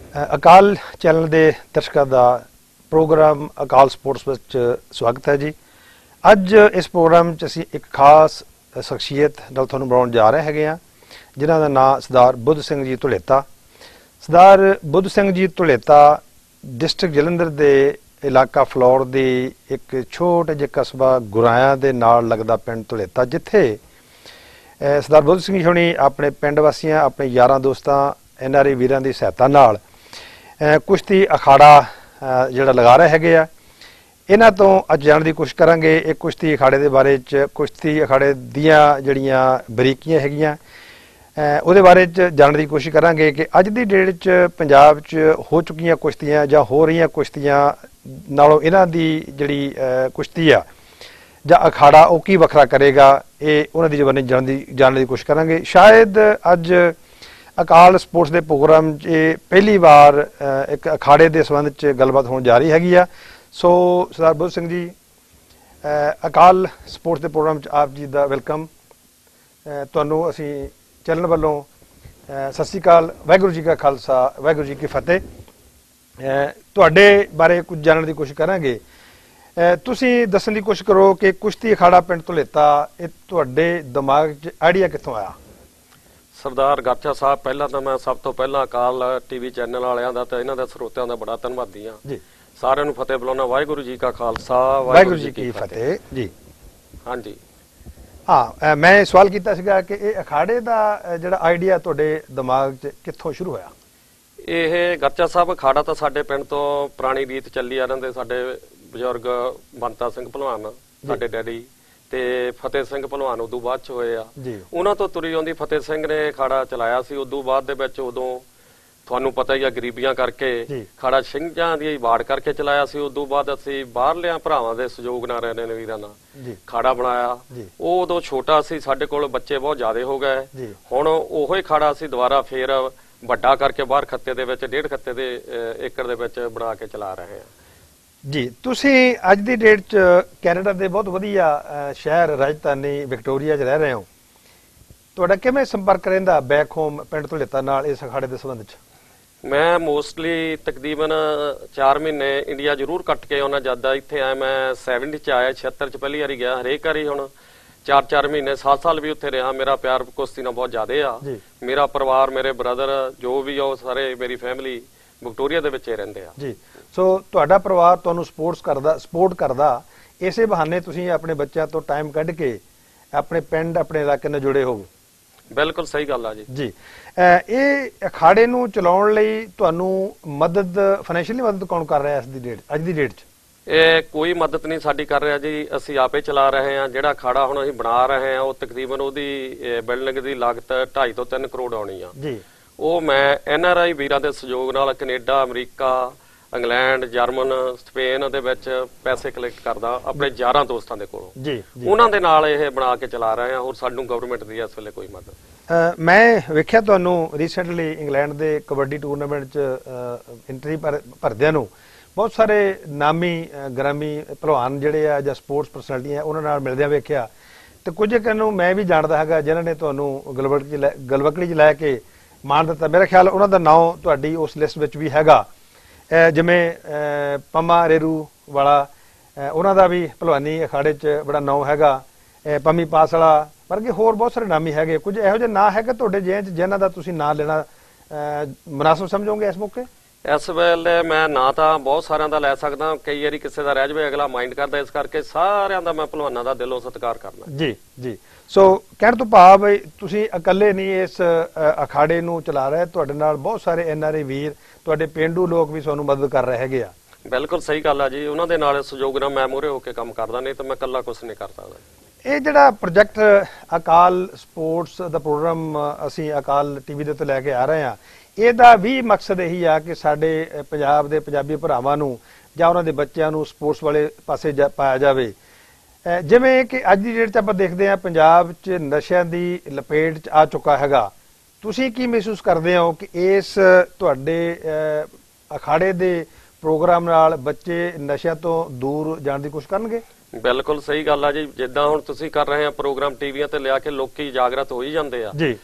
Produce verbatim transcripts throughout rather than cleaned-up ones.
ਅਕਾਲ channel ਦੇ ਦਰਸ਼ਕਾਂ ਦਾ programme ਅਕਾਲ sports ਵਿੱਚ ਸਵਾਗਤ ਹੈ ਜੀ। ਅੱਜ ਇਸ ਪ੍ਰੋਗਰਾਮ 'ਚ ਅਸੀਂ ਇੱਕ ਖਾਸ ਸ਼ਖਸੀਅਤ ਨਾਲ ਤੁਹਾਨੂੰ ਬਣਾਉਣ ਜਾ ਰਹੇ ਹੈਗੇ ਆ, ਜਿਨ੍ਹਾਂ ਦਾ ਨਾਂ ਸਰਦਾਰ ਬੁੱਧ ਸਿੰਘ ਜੀ ਧੁਲੇਤਾ। ਸਰਦਾਰ ਬੁੱਧ ਸਿੰਘ ਜੀ ਧੁਲੇਤਾ ਡਿਸਟ੍ਰਿਕਟ ਜਲੰਧਰ ਦੇ ਇਲਾਕਾ ਫਲੌਰ ਦੀ ਇੱਕ ਛੋਟੇ ਜਿਹੇ ਕਸਬਾ ਗੁਰਾਇਆਂ ਦੇ ਨਾਲ ਲੱਗਦਾ ਪਿੰਡ ਧੁਲੇਤਾ, ਜਿੱਥੇ ਸਰਦਾਰ ਬੁੱਧ ਸਿੰਘ ਜੀ ਹੁਣੀ ਆਪਣੇ ਪਿੰਡ ਵਾਸੀਆਂ, ਆਪਣੇ ਯਾਰਾਂ ਦੋਸਤਾਂ, ਐਨ ਆਰ ਆਈ ਵੀਰਾਂ ਦੀ ਸਹਾਇਤਾ ਨਾਲ ਕੁਸ਼ਤੀ ਅਖਾੜਾ ਜਿਹੜਾ ਲਗਾ ਰਹੇ ਹੈਗੇ ਆ। ਇਹਨਾਂ ਤੋਂ ਅੱਜ ਜਾਣਨ ਦੀ ਕੋਸ਼ਿਸ਼ ਕਰਾਂਗੇ ਇਹ ਕੁਸ਼ਤੀ ਅਖਾੜੇ ਦੇ ਬਾਰੇ 'ਚ, ਕੁਸ਼ਤੀ ਅਖਾੜੇ ਦੀਆਂ ਜਿਹੜੀਆਂ ਬਰੀਕੀਆਂ ਹੈਗੀਆਂ ਉਹਦੇ ਬਾਰੇ 'ਚ ਜਾਣਨ ਦੀ ਕੋਸ਼ਿਸ਼ ਕਰਾਂਗੇ ਕਿ ਅੱਜ ਦੀ ਡੇਟ 'ਚ ਪੰਜਾਬ 'ਚ ਹੋ ਚੁੱਕੀਆਂ ਕੁਸ਼ਤੀਆਂ ਜਾਂ ਹੋ ਰਹੀਆਂ ਕੁਸ਼ਤੀਆਂ ਨਾਲੋਂ ਇਹਨਾਂ ਦੀ ਜਿਹੜੀ ਕੁਸ਼ਤੀ ਆ ਜਾਂ ਅਖਾੜਾ ਉਹ ਕੀ ਵੱਖਰਾ ਕਰੇਗਾ। ਇਹ ਉਹਨਾਂ ਦੀ ਜ਼ਬਾਨੀ ਜਾਣਨ ਦੀ ਜਾਣਨ ਦੀ ਕੋਸ਼ਿਸ਼ ਕਰਾਂਗੇ। ਸ਼ਾਇਦ ਅੱਜ ਅਕਾਲ ਸਪੋਰਟਸ ਦੇ ਪ੍ਰੋਗਰਾਮ 'ਚ ਪਹਿਲੀ ਵਾਰ ਇੱਕ ਅਖਾੜੇ ਦੇ ਸੰਬੰਧ 'ਚ ਗੱਲਬਾਤ ਹੋਣ ਜਾ ਰਹੀ ਹੈਗੀ ਆ। ਸੋ ਸਰਦਾਰ ਬੁੱਧ ਸਿੰਘ ਜੀ, ਅਕਾਲ ਸਪੋਰਟਸ ਦੇ ਪ੍ਰੋਗਰਾਮ 'ਚ ਆਪ ਜੀ ਦਾ ਵੈਲਕਮ। ਤੁਹਾਨੂੰ ਅਸੀਂ ਚੈਨਲ ਵੱਲੋਂ ਸਤਿ ਸ਼੍ਰੀ ਅਕਾਲ, ਵਾਹਿਗੁਰੂ ਜੀ ਕਾ ਖਾਲਸਾ, ਵਾਹਿਗੁਰੂ ਜੀ ਕੀ ਫਤਿਹ। ਤੁਹਾਡੇ ਬਾਰੇ ਕੁਝ ਜਾਣਨ ਦੀ ਕੋਸ਼ਿਸ਼ ਕਰਾਂਗੇ। ਤੁਸੀਂ ਦੱਸਣ ਦੀ ਕੋਸ਼ਿਸ਼ ਕਰੋ ਕਿ ਕੁਸ਼ਤੀ ਅਖਾੜਾ ਪਿੰਡ ਧੁਲੇਤਾ, ਇਹ ਤੁਹਾਡੇ ਦਿਮਾਗ 'ਚ ਆਈਡੀਆ ਕਿੱਥੋਂ ਆਇਆ? ਸਰਦਾਰ ਗਾਚਾ ਸਾਹਿਬ, ਪਹਿਲਾਂ ਤਾਂ ਮੈਂ ਸਭ ਤੋਂ ਪਹਿਲਾਂ ਅਕਾਲ ਟੀਵੀ ਚੈਨਲ ਵਾਲਿਆਂ ਦਾ ਤੇ ਇਹਨਾਂ ਦੇ ਸਰੋਤਿਆਂ ਦਾ ਬੜਾ ਧੰਨਵਾਦੀ ਹਾਂ ਜੀ। ਸਾਰਿਆਂ ਨੂੰ ਫਤਿਹ ਬੁਲਾਉਣਾ। ਵਾਹਿਗੁਰੂ ਜੀ ਕਾ ਖਾਲਸਾ, ਵਾਹਿਗੁਰੂ ਜੀ ਕੀ ਫਤਿਹ ਜੀ। ਹਾਂਜੀ, ਹਾਂ, ਮੈਂ ਸਵਾਲ ਕੀਤਾ ਸੀਗਾ ਕਿ ਇਹ ਅਖਾੜੇ ਦਾ ਜਿਹੜਾ ਆਈਡੀਆ ਤੁਹਾਡੇ ਦਿਮਾਗ 'ਚ ਕਿੱਥੋਂ ਸ਼ੁਰੂ ਹੋਇਆ? ਇਹ ਗਾਚਾ ਸਾਹਿਬ ਅਖਾੜਾ ਤਾਂ ਸਾਡੇ ਪਿੰਡ ਤੋਂ ਪੁਰਾਣੀ ਰੀਤ ਚੱਲੀ ਆ ਰਹਿੰਦੇ। ਸਾਡੇ ਬਜ਼ੁਰਗ ਬੰਤਾ ਸਿੰਘ ਭਲਵਾਨ, ਸਾਡੇ ਡੈਡੀ, ਤੇ ਫਤਿਹ ਸਿੰਘ ਭਲਵਾਨ ਉਦੋਂ ਬਾਅਦ ਚ ਹੋਏ ਆ। ਉਹਨਾਂ ਤੋਂ ਤੁਰੀ ਆਉਂਦੀ ਫਤਿਹ ਸਿੰਘ ਨੇ ਅਖਾੜਾ ਚਲਾਇਆ ਸੀ। ਉਦੋਂ ਬਾਅਦ ਦੇ ਵਿੱਚ ਉਦੋਂ ਤੁਹਾਨੂੰ ਪਤਾ ਹੀ ਆ ਗਰੀਬੀਆਂ ਕਰਕੇ ਅਖਾੜਾ ਸਿੰਘਾਂ ਦੀ ਵਾੜ ਕਰਕੇ ਚਲਾਇਆ ਸੀ। ਉਦੋਂ ਬਾਅਦ ਅਸੀਂ ਬਾਹਰਲਿਆਂ ਭਰਾਵਾਂ ਦੇ ਸਹਿਯੋਗ ਨਾਲ ਰਹਿਣੇ ਨੇ ਵੀਰਾਂ ਨਾਲ ਅਖਾੜਾ ਬਣਾਇਆ। ਉਹ ਉਦੋਂ ਛੋਟਾ ਸੀ, ਸਾਡੇ ਕੋਲ ਬੱਚੇ ਬਹੁਤ ਜ਼ਿਆਦਾ ਹੋ ਗਏ। ਹੁਣ ਉਹੋ ਹੀ ਅਖਾੜਾ ਅਸੀਂ ਦੁਬਾਰਾ ਫੇਰ ਵੱਡਾ ਕਰਕੇ ਬਾਹਰ ਖੱਤੇ ਦੇ ਵਿੱਚ, ਡੇਢ ਖੱਤੇ ਦੇ ਏਕੜ ਦੇ ਵਿੱਚ ਬਣਾ ਕੇ ਚਲਾ ਰਹੇ ਹਾਂ ਜੀ। ਤੁਸੀਂ ਅੱਜ ਦੀ ਡੇਟ 'ਚ ਕੈਨੇਡਾ ਦੇ ਬਹੁਤ ਵਧੀਆ ਸ਼ਹਿਰ ਰਾਜਧਾਨੀ ਵਿਕਟੋਰੀਆ 'ਚ ਰਹਿ ਰਹੇ ਹੋ। ਤੁਹਾਡਾ ਕਿਵੇਂ ਸੰਪਰਕ ਰਹਿੰਦਾ ਬੈਕ ਹੋਮ ਪਿੰਡ ਧੁਲੇਤਾ ਨਾਲ ਇਸ ਅਖਾੜੇ ਦੇ ਸੰਬੰਧ 'ਚ? ਮੈਂ ਮੋਸਟਲੀ ਤਕਰੀਬਨ ਚਾਰ ਮਹੀਨੇ ਇੰਡੀਆ ਜ਼ਰੂਰ ਕੱਟ ਕੇ ਆਉਣਾ। ਜਿਆਦਾ ਇੱਥੇ ਆਇਆ ਮੈਂ ਸੈਵਨਟੀ 'ਚ ਆਇਆ, ਛਿਹੱਤਰ 'ਚ ਪਹਿਲੀ ਵਾਰੀ ਗਿਆ। ਹਰੇਕ ਵਾਰੀ ਹੁਣ ਚਾਰ ਚਾਰ ਮਹੀਨੇ ਸੱਤ ਸਾਲ ਵੀ ਉੱਥੇ ਰਿਹਾ। ਮੇਰਾ ਪਿਆਰ ਕੁਸ਼ਤੀ ਨਾਲ ਬਹੁਤ ਜ਼ਿਆਦਾ ਆ। ਮੇਰਾ ਪਰਿਵਾਰ, ਮੇਰੇ ਬ੍ਰਦਰ ਜੋ ਵੀ ਆ, ਉਹ ਸਾਰੇ ਮੇਰੀ ਫੈਮਿਲੀ ਵਿਕਟੋਰੀਆ ਦੇ ਵਿੱਚ ਹੀ ਰਹਿੰਦੇ ਆ ਜੀ। ਸੋ ਤੁਹਾਡਾ ਪਰਿਵਾਰ ਤੁਹਾਨੂੰ ਸਪੋਰਟਸ ਕਰਦਾ ਸਪੋਰਟ ਕਰਦਾ ਇਸੇ ਬਹਾਨੇ ਤੁਸੀਂ ਆਪਣੇ ਬੱਚਿਆਂ ਤੋਂ ਟਾਈਮ ਕੱਢ ਕੇ ਆਪਣੇ ਪਿੰਡ, ਆਪਣੇ ਇਲਾਕੇ ਨਾਲ ਜੁੜੇ ਹੋ। ਬਿਲਕੁਲ ਸਹੀ ਗੱਲ ਆ ਜੀ ਜੀ। ਇਹ ਅਖਾੜੇ ਨੂੰ ਚਲਾਉਣ ਲਈ ਤੁਹਾਨੂੰ ਮਦਦ, ਫਾਈਨੈਂਸ਼ੀਅਲੀ ਮਦਦ ਕੌਣ ਕਰ ਰਿਹਾ ਇਸ ਦੀ ਡੇਟ, ਅੱਜ ਦੀ ਡੇਟ 'ਚ? ਇਹ ਕੋਈ ਮਦਦ ਨਹੀਂ ਸਾਡੀ ਕਰ ਰਿਹਾ ਜੀ, ਅਸੀਂ ਆਪੇ ਚਲਾ ਰਹੇ ਹਾਂ। ਜਿਹੜਾ ਅਖਾੜਾ ਹੁਣ ਅਸੀਂ ਬਣਾ ਰਹੇ ਹਾਂ ਉਹ ਤਕਰੀਬਨ ਉਹਦੀ ਬਿਲਡਿੰਗ ਦੀ ਲਾਗਤ ਢਾਈ ਤੋਂ ਤਿੰਨ ਕਰੋੜ ਆਉਣੀ ਆ ਜੀ। ਉਹ ਮੈਂ ਐਨ ਆਰ ਆਈ ਵੀਰਾਂ ਦੇ ਸਹਿਯੋਗ ਨਾਲ Canada, America, England, German, Spain ਦੇ ਵਿੱਚ ਪੈਸੇ ਕਲੈਕਟ ਕਰਦਾ ਆਪਣੇ ਯਾਰਾਂ ਦੋਸਤਾਂ ਦੇ ਕੋਲੋਂ ਜੀ। ਉਹਨਾਂ ਦੇ ਨਾਲ ਇਹ ਬਣਾ ਕੇ ਚਲਾ ਰਹੇ ਹਾਂ। ਹੋਰ ਸਾਨੂੰ ਗਵਰਨਮੈਂਟ ਦੀ ਇਸ ਵੇਲੇ ਕੋਈ ਮਦਦ। ਮੈਂ ਵੇਖਿਆ ਤੁਹਾਨੂੰ ਰੀਸੈਂਟਲੀ ਇੰਗਲੈਂਡ ਦੇ ਕਬੱਡੀ ਟੂਰਨਾਮੈਂਟ 'ਚ ਐਂਟਰੀ ਭਰਦਿਆਂ ਨੂੰ ਬਹੁਤ ਸਾਰੇ ਨਾਮੀ ਗ੍ਰਾਮੀ ਭਲਵਾਨ ਜਿਹੜੇ ਆ ਜਾਂ ਸਪੋਰਟਸ ਪਰਸਨੈਲਿਟੀਆਂ ਉਹਨਾਂ ਨਾਲ ਮਿਲਦਿਆਂ ਵੇਖਿਆ, ਤੇ ਕੁਝ ਕੁ ਨੂੰ ਮੈਂ ਵੀ ਜਾਣਦਾ ਹੈਗਾ ਜਿਨ੍ਹਾਂ ਨੇ ਤੁਹਾਨੂੰ ਗਲਵਕੜੀ 'ਚ ਗਲਵਕੜੀ 'ਚ ਲੈ ਕੇ ਮਾਣ ਦਿੱਤਾ। ਮੇਰਾ ਖਿਆਲ ਉਹਨਾਂ ਦਾ ਨਾਂ ਤੁਹਾਡੀ ਉਸ ਲਿਸਟ ਵਿੱਚ ਵੀ ਹੈਗਾ, ਜਿਵੇਂ ਪੰਮਾ ਰੇਰੂ ਵਾਲਾ, ਉਹਨਾਂ ਦਾ ਵੀ ਭਲਵਾਨੀ ਅਖਾੜੇ 'ਚ ਬੜਾ ਨਾਂ ਹੈਗਾ। ਪੰਮੀ ਪਾਸ ਵਾਲਾ ਵਰਗੇ ਹੋਰ ਬਹੁਤ ਸਾਰੇ ਨਾਮੀ ਹੈਗੇ। ਕੁਝ ਇਹੋ ਜਿਹੇ ਨਾਂ ਹੈਗੇ ਤੁਹਾਡੇ ਜਿਹੇ 'ਚ ਜਿਨ੍ਹਾਂ ਦਾ ਤੁਸੀਂ ਨਾਂ ਲੈਣਾ ਮੁਨਾਸਬ ਸਮਝੋਗੇ ਇਸ ਮੌਕੇ? ਇਸ ਵੇਲੇ ਮੈਂ ਨਾਂ ਤਾਂ ਬਹੁਤ ਸਾਰਿਆਂ ਦਾ ਲੈ ਸਕਦਾ, ਕਈ ਵਾਰੀ ਕਿਸੇ ਦਾ ਰਹਿ ਜਾਵੇ ਅਗਲਾ ਮਾਈਂਡ ਕਰਦਾ, ਇਸ ਕਰਕੇ ਸਾਰਿਆਂ ਦਾ ਮੈਂ ਭਲਵਾਨਾਂ ਦਾ ਦਿਲੋਂ ਸਤਿਕਾਰ ਕਰਦਾ ਜੀ ਜੀ। ਸੋ ਕਹਿਣ ਤੋਂ ਭਾਵ ਤੁਸੀਂ ਇਕੱਲੇ ਨਹੀਂ ਇਸ ਅਖਾੜੇ ਨੂੰ ਚਲਾ ਰਹੇ, ਤੁਹਾਡੇ ਨਾਲ ਬਹੁਤ ਸਾਰੇ ਐਨ ਆਰ ਆਈ ਵੀਰ, ਤੁਹਾਡੇ ਪੇਂਡੂ ਲੋਕ ਵੀ ਤੁਹਾਨੂੰ ਮਦਦ ਕਰ ਰਹੇ ਹੈਗੇ ਆ। ਬਿਲਕੁਲ ਸਹੀ ਗੱਲ ਆ ਜੀ। ਉਹਨਾਂ ਦੇ ਨਾਲ ਸਹਿਯੋਗ ਨਾਲ ਮੈਂ ਮੂਹਰੇ ਹੋ ਕੇ ਕੰਮ ਕਰਦਾ, ਨਹੀਂ ਤਾਂ ਮੈਂ ਇਕੱਲਾ ਕੁਛ ਨਹੀਂ ਕਰ ਸਕਦਾ। ਇਹ ਜਿਹੜਾ ਪ੍ਰੋਜੈਕਟ ਅਕਾਲ ਸਪੋਰਟਸ ਦਾ ਪ੍ਰੋਗਰਾਮ ਅਸੀਂ ਅਕਾਲ ਟੀਵੀ ਦੇ ਉੱਤੇ ਲੈ ਕੇ ਆ ਰਹੇ ਹਾਂ, ਇਹਦਾ ਵੀ ਮਕਸਦ ਇਹੀ ਆ ਕਿ ਸਾਡੇ ਪੰਜਾਬ ਦੇ ਪੰਜਾਬੀ ਭਰਾਵਾਂ ਨੂੰ ਜਾਂ ਉਹਨਾਂ ਦੇ ਬੱਚਿਆਂ ਨੂੰ ਸਪੋਰਟਸ ਵਾਲੇ ਪਾਸੇ ਪਾਇਆ ਜਾਵੇ। ਜਿਵੇਂ ਕਿ ਅੱਜ ਦੀ ਡੇਟ 'ਚ ਆਪਾਂ ਦੇਖਦੇ ਹਾਂ ਪੰਜਾਬ 'ਚ ਨਸ਼ਿਆਂ ਦੀ ਲਪੇਟ 'ਚ ਆ ਚੁੱਕਾ ਹੈਗਾ। ਤੁਸੀਂ ਕੀ ਮਹਿਸੂਸ ਕਰਦੇ ਹੋ ਕਿ ਇਸ ਤੁਹਾਡੇ ਅਖਾੜੇ ਦੇ ਪ੍ਰੋਗਰਾਮ ਨਾਲ ਬੱਚੇ ਨਸ਼ਿਆਂ ਤੋਂ ਦੂਰ ਜਾਣ ਦੀ ਕੋਸ਼ਿਸ਼ ਕਰਨਗੇ? ਬਿਲਕੁਲ ਸਹੀ ਗੱਲ ਆ ਜੀ। ਜਿੱਦਾਂ ਹੁਣ ਤੁਸੀਂ ਕਰ ਰਹੇ ਆ ਪ੍ਰੋਗਰਾਮ ਟੀਵੀਆਂ ਤੇ ਲਿਆ ਕੇ ਲੋਕੀ ਜਾਗਰਤ ਹੋ ਹੀ ਜਾਂਦੇ ਆ ਜੀ।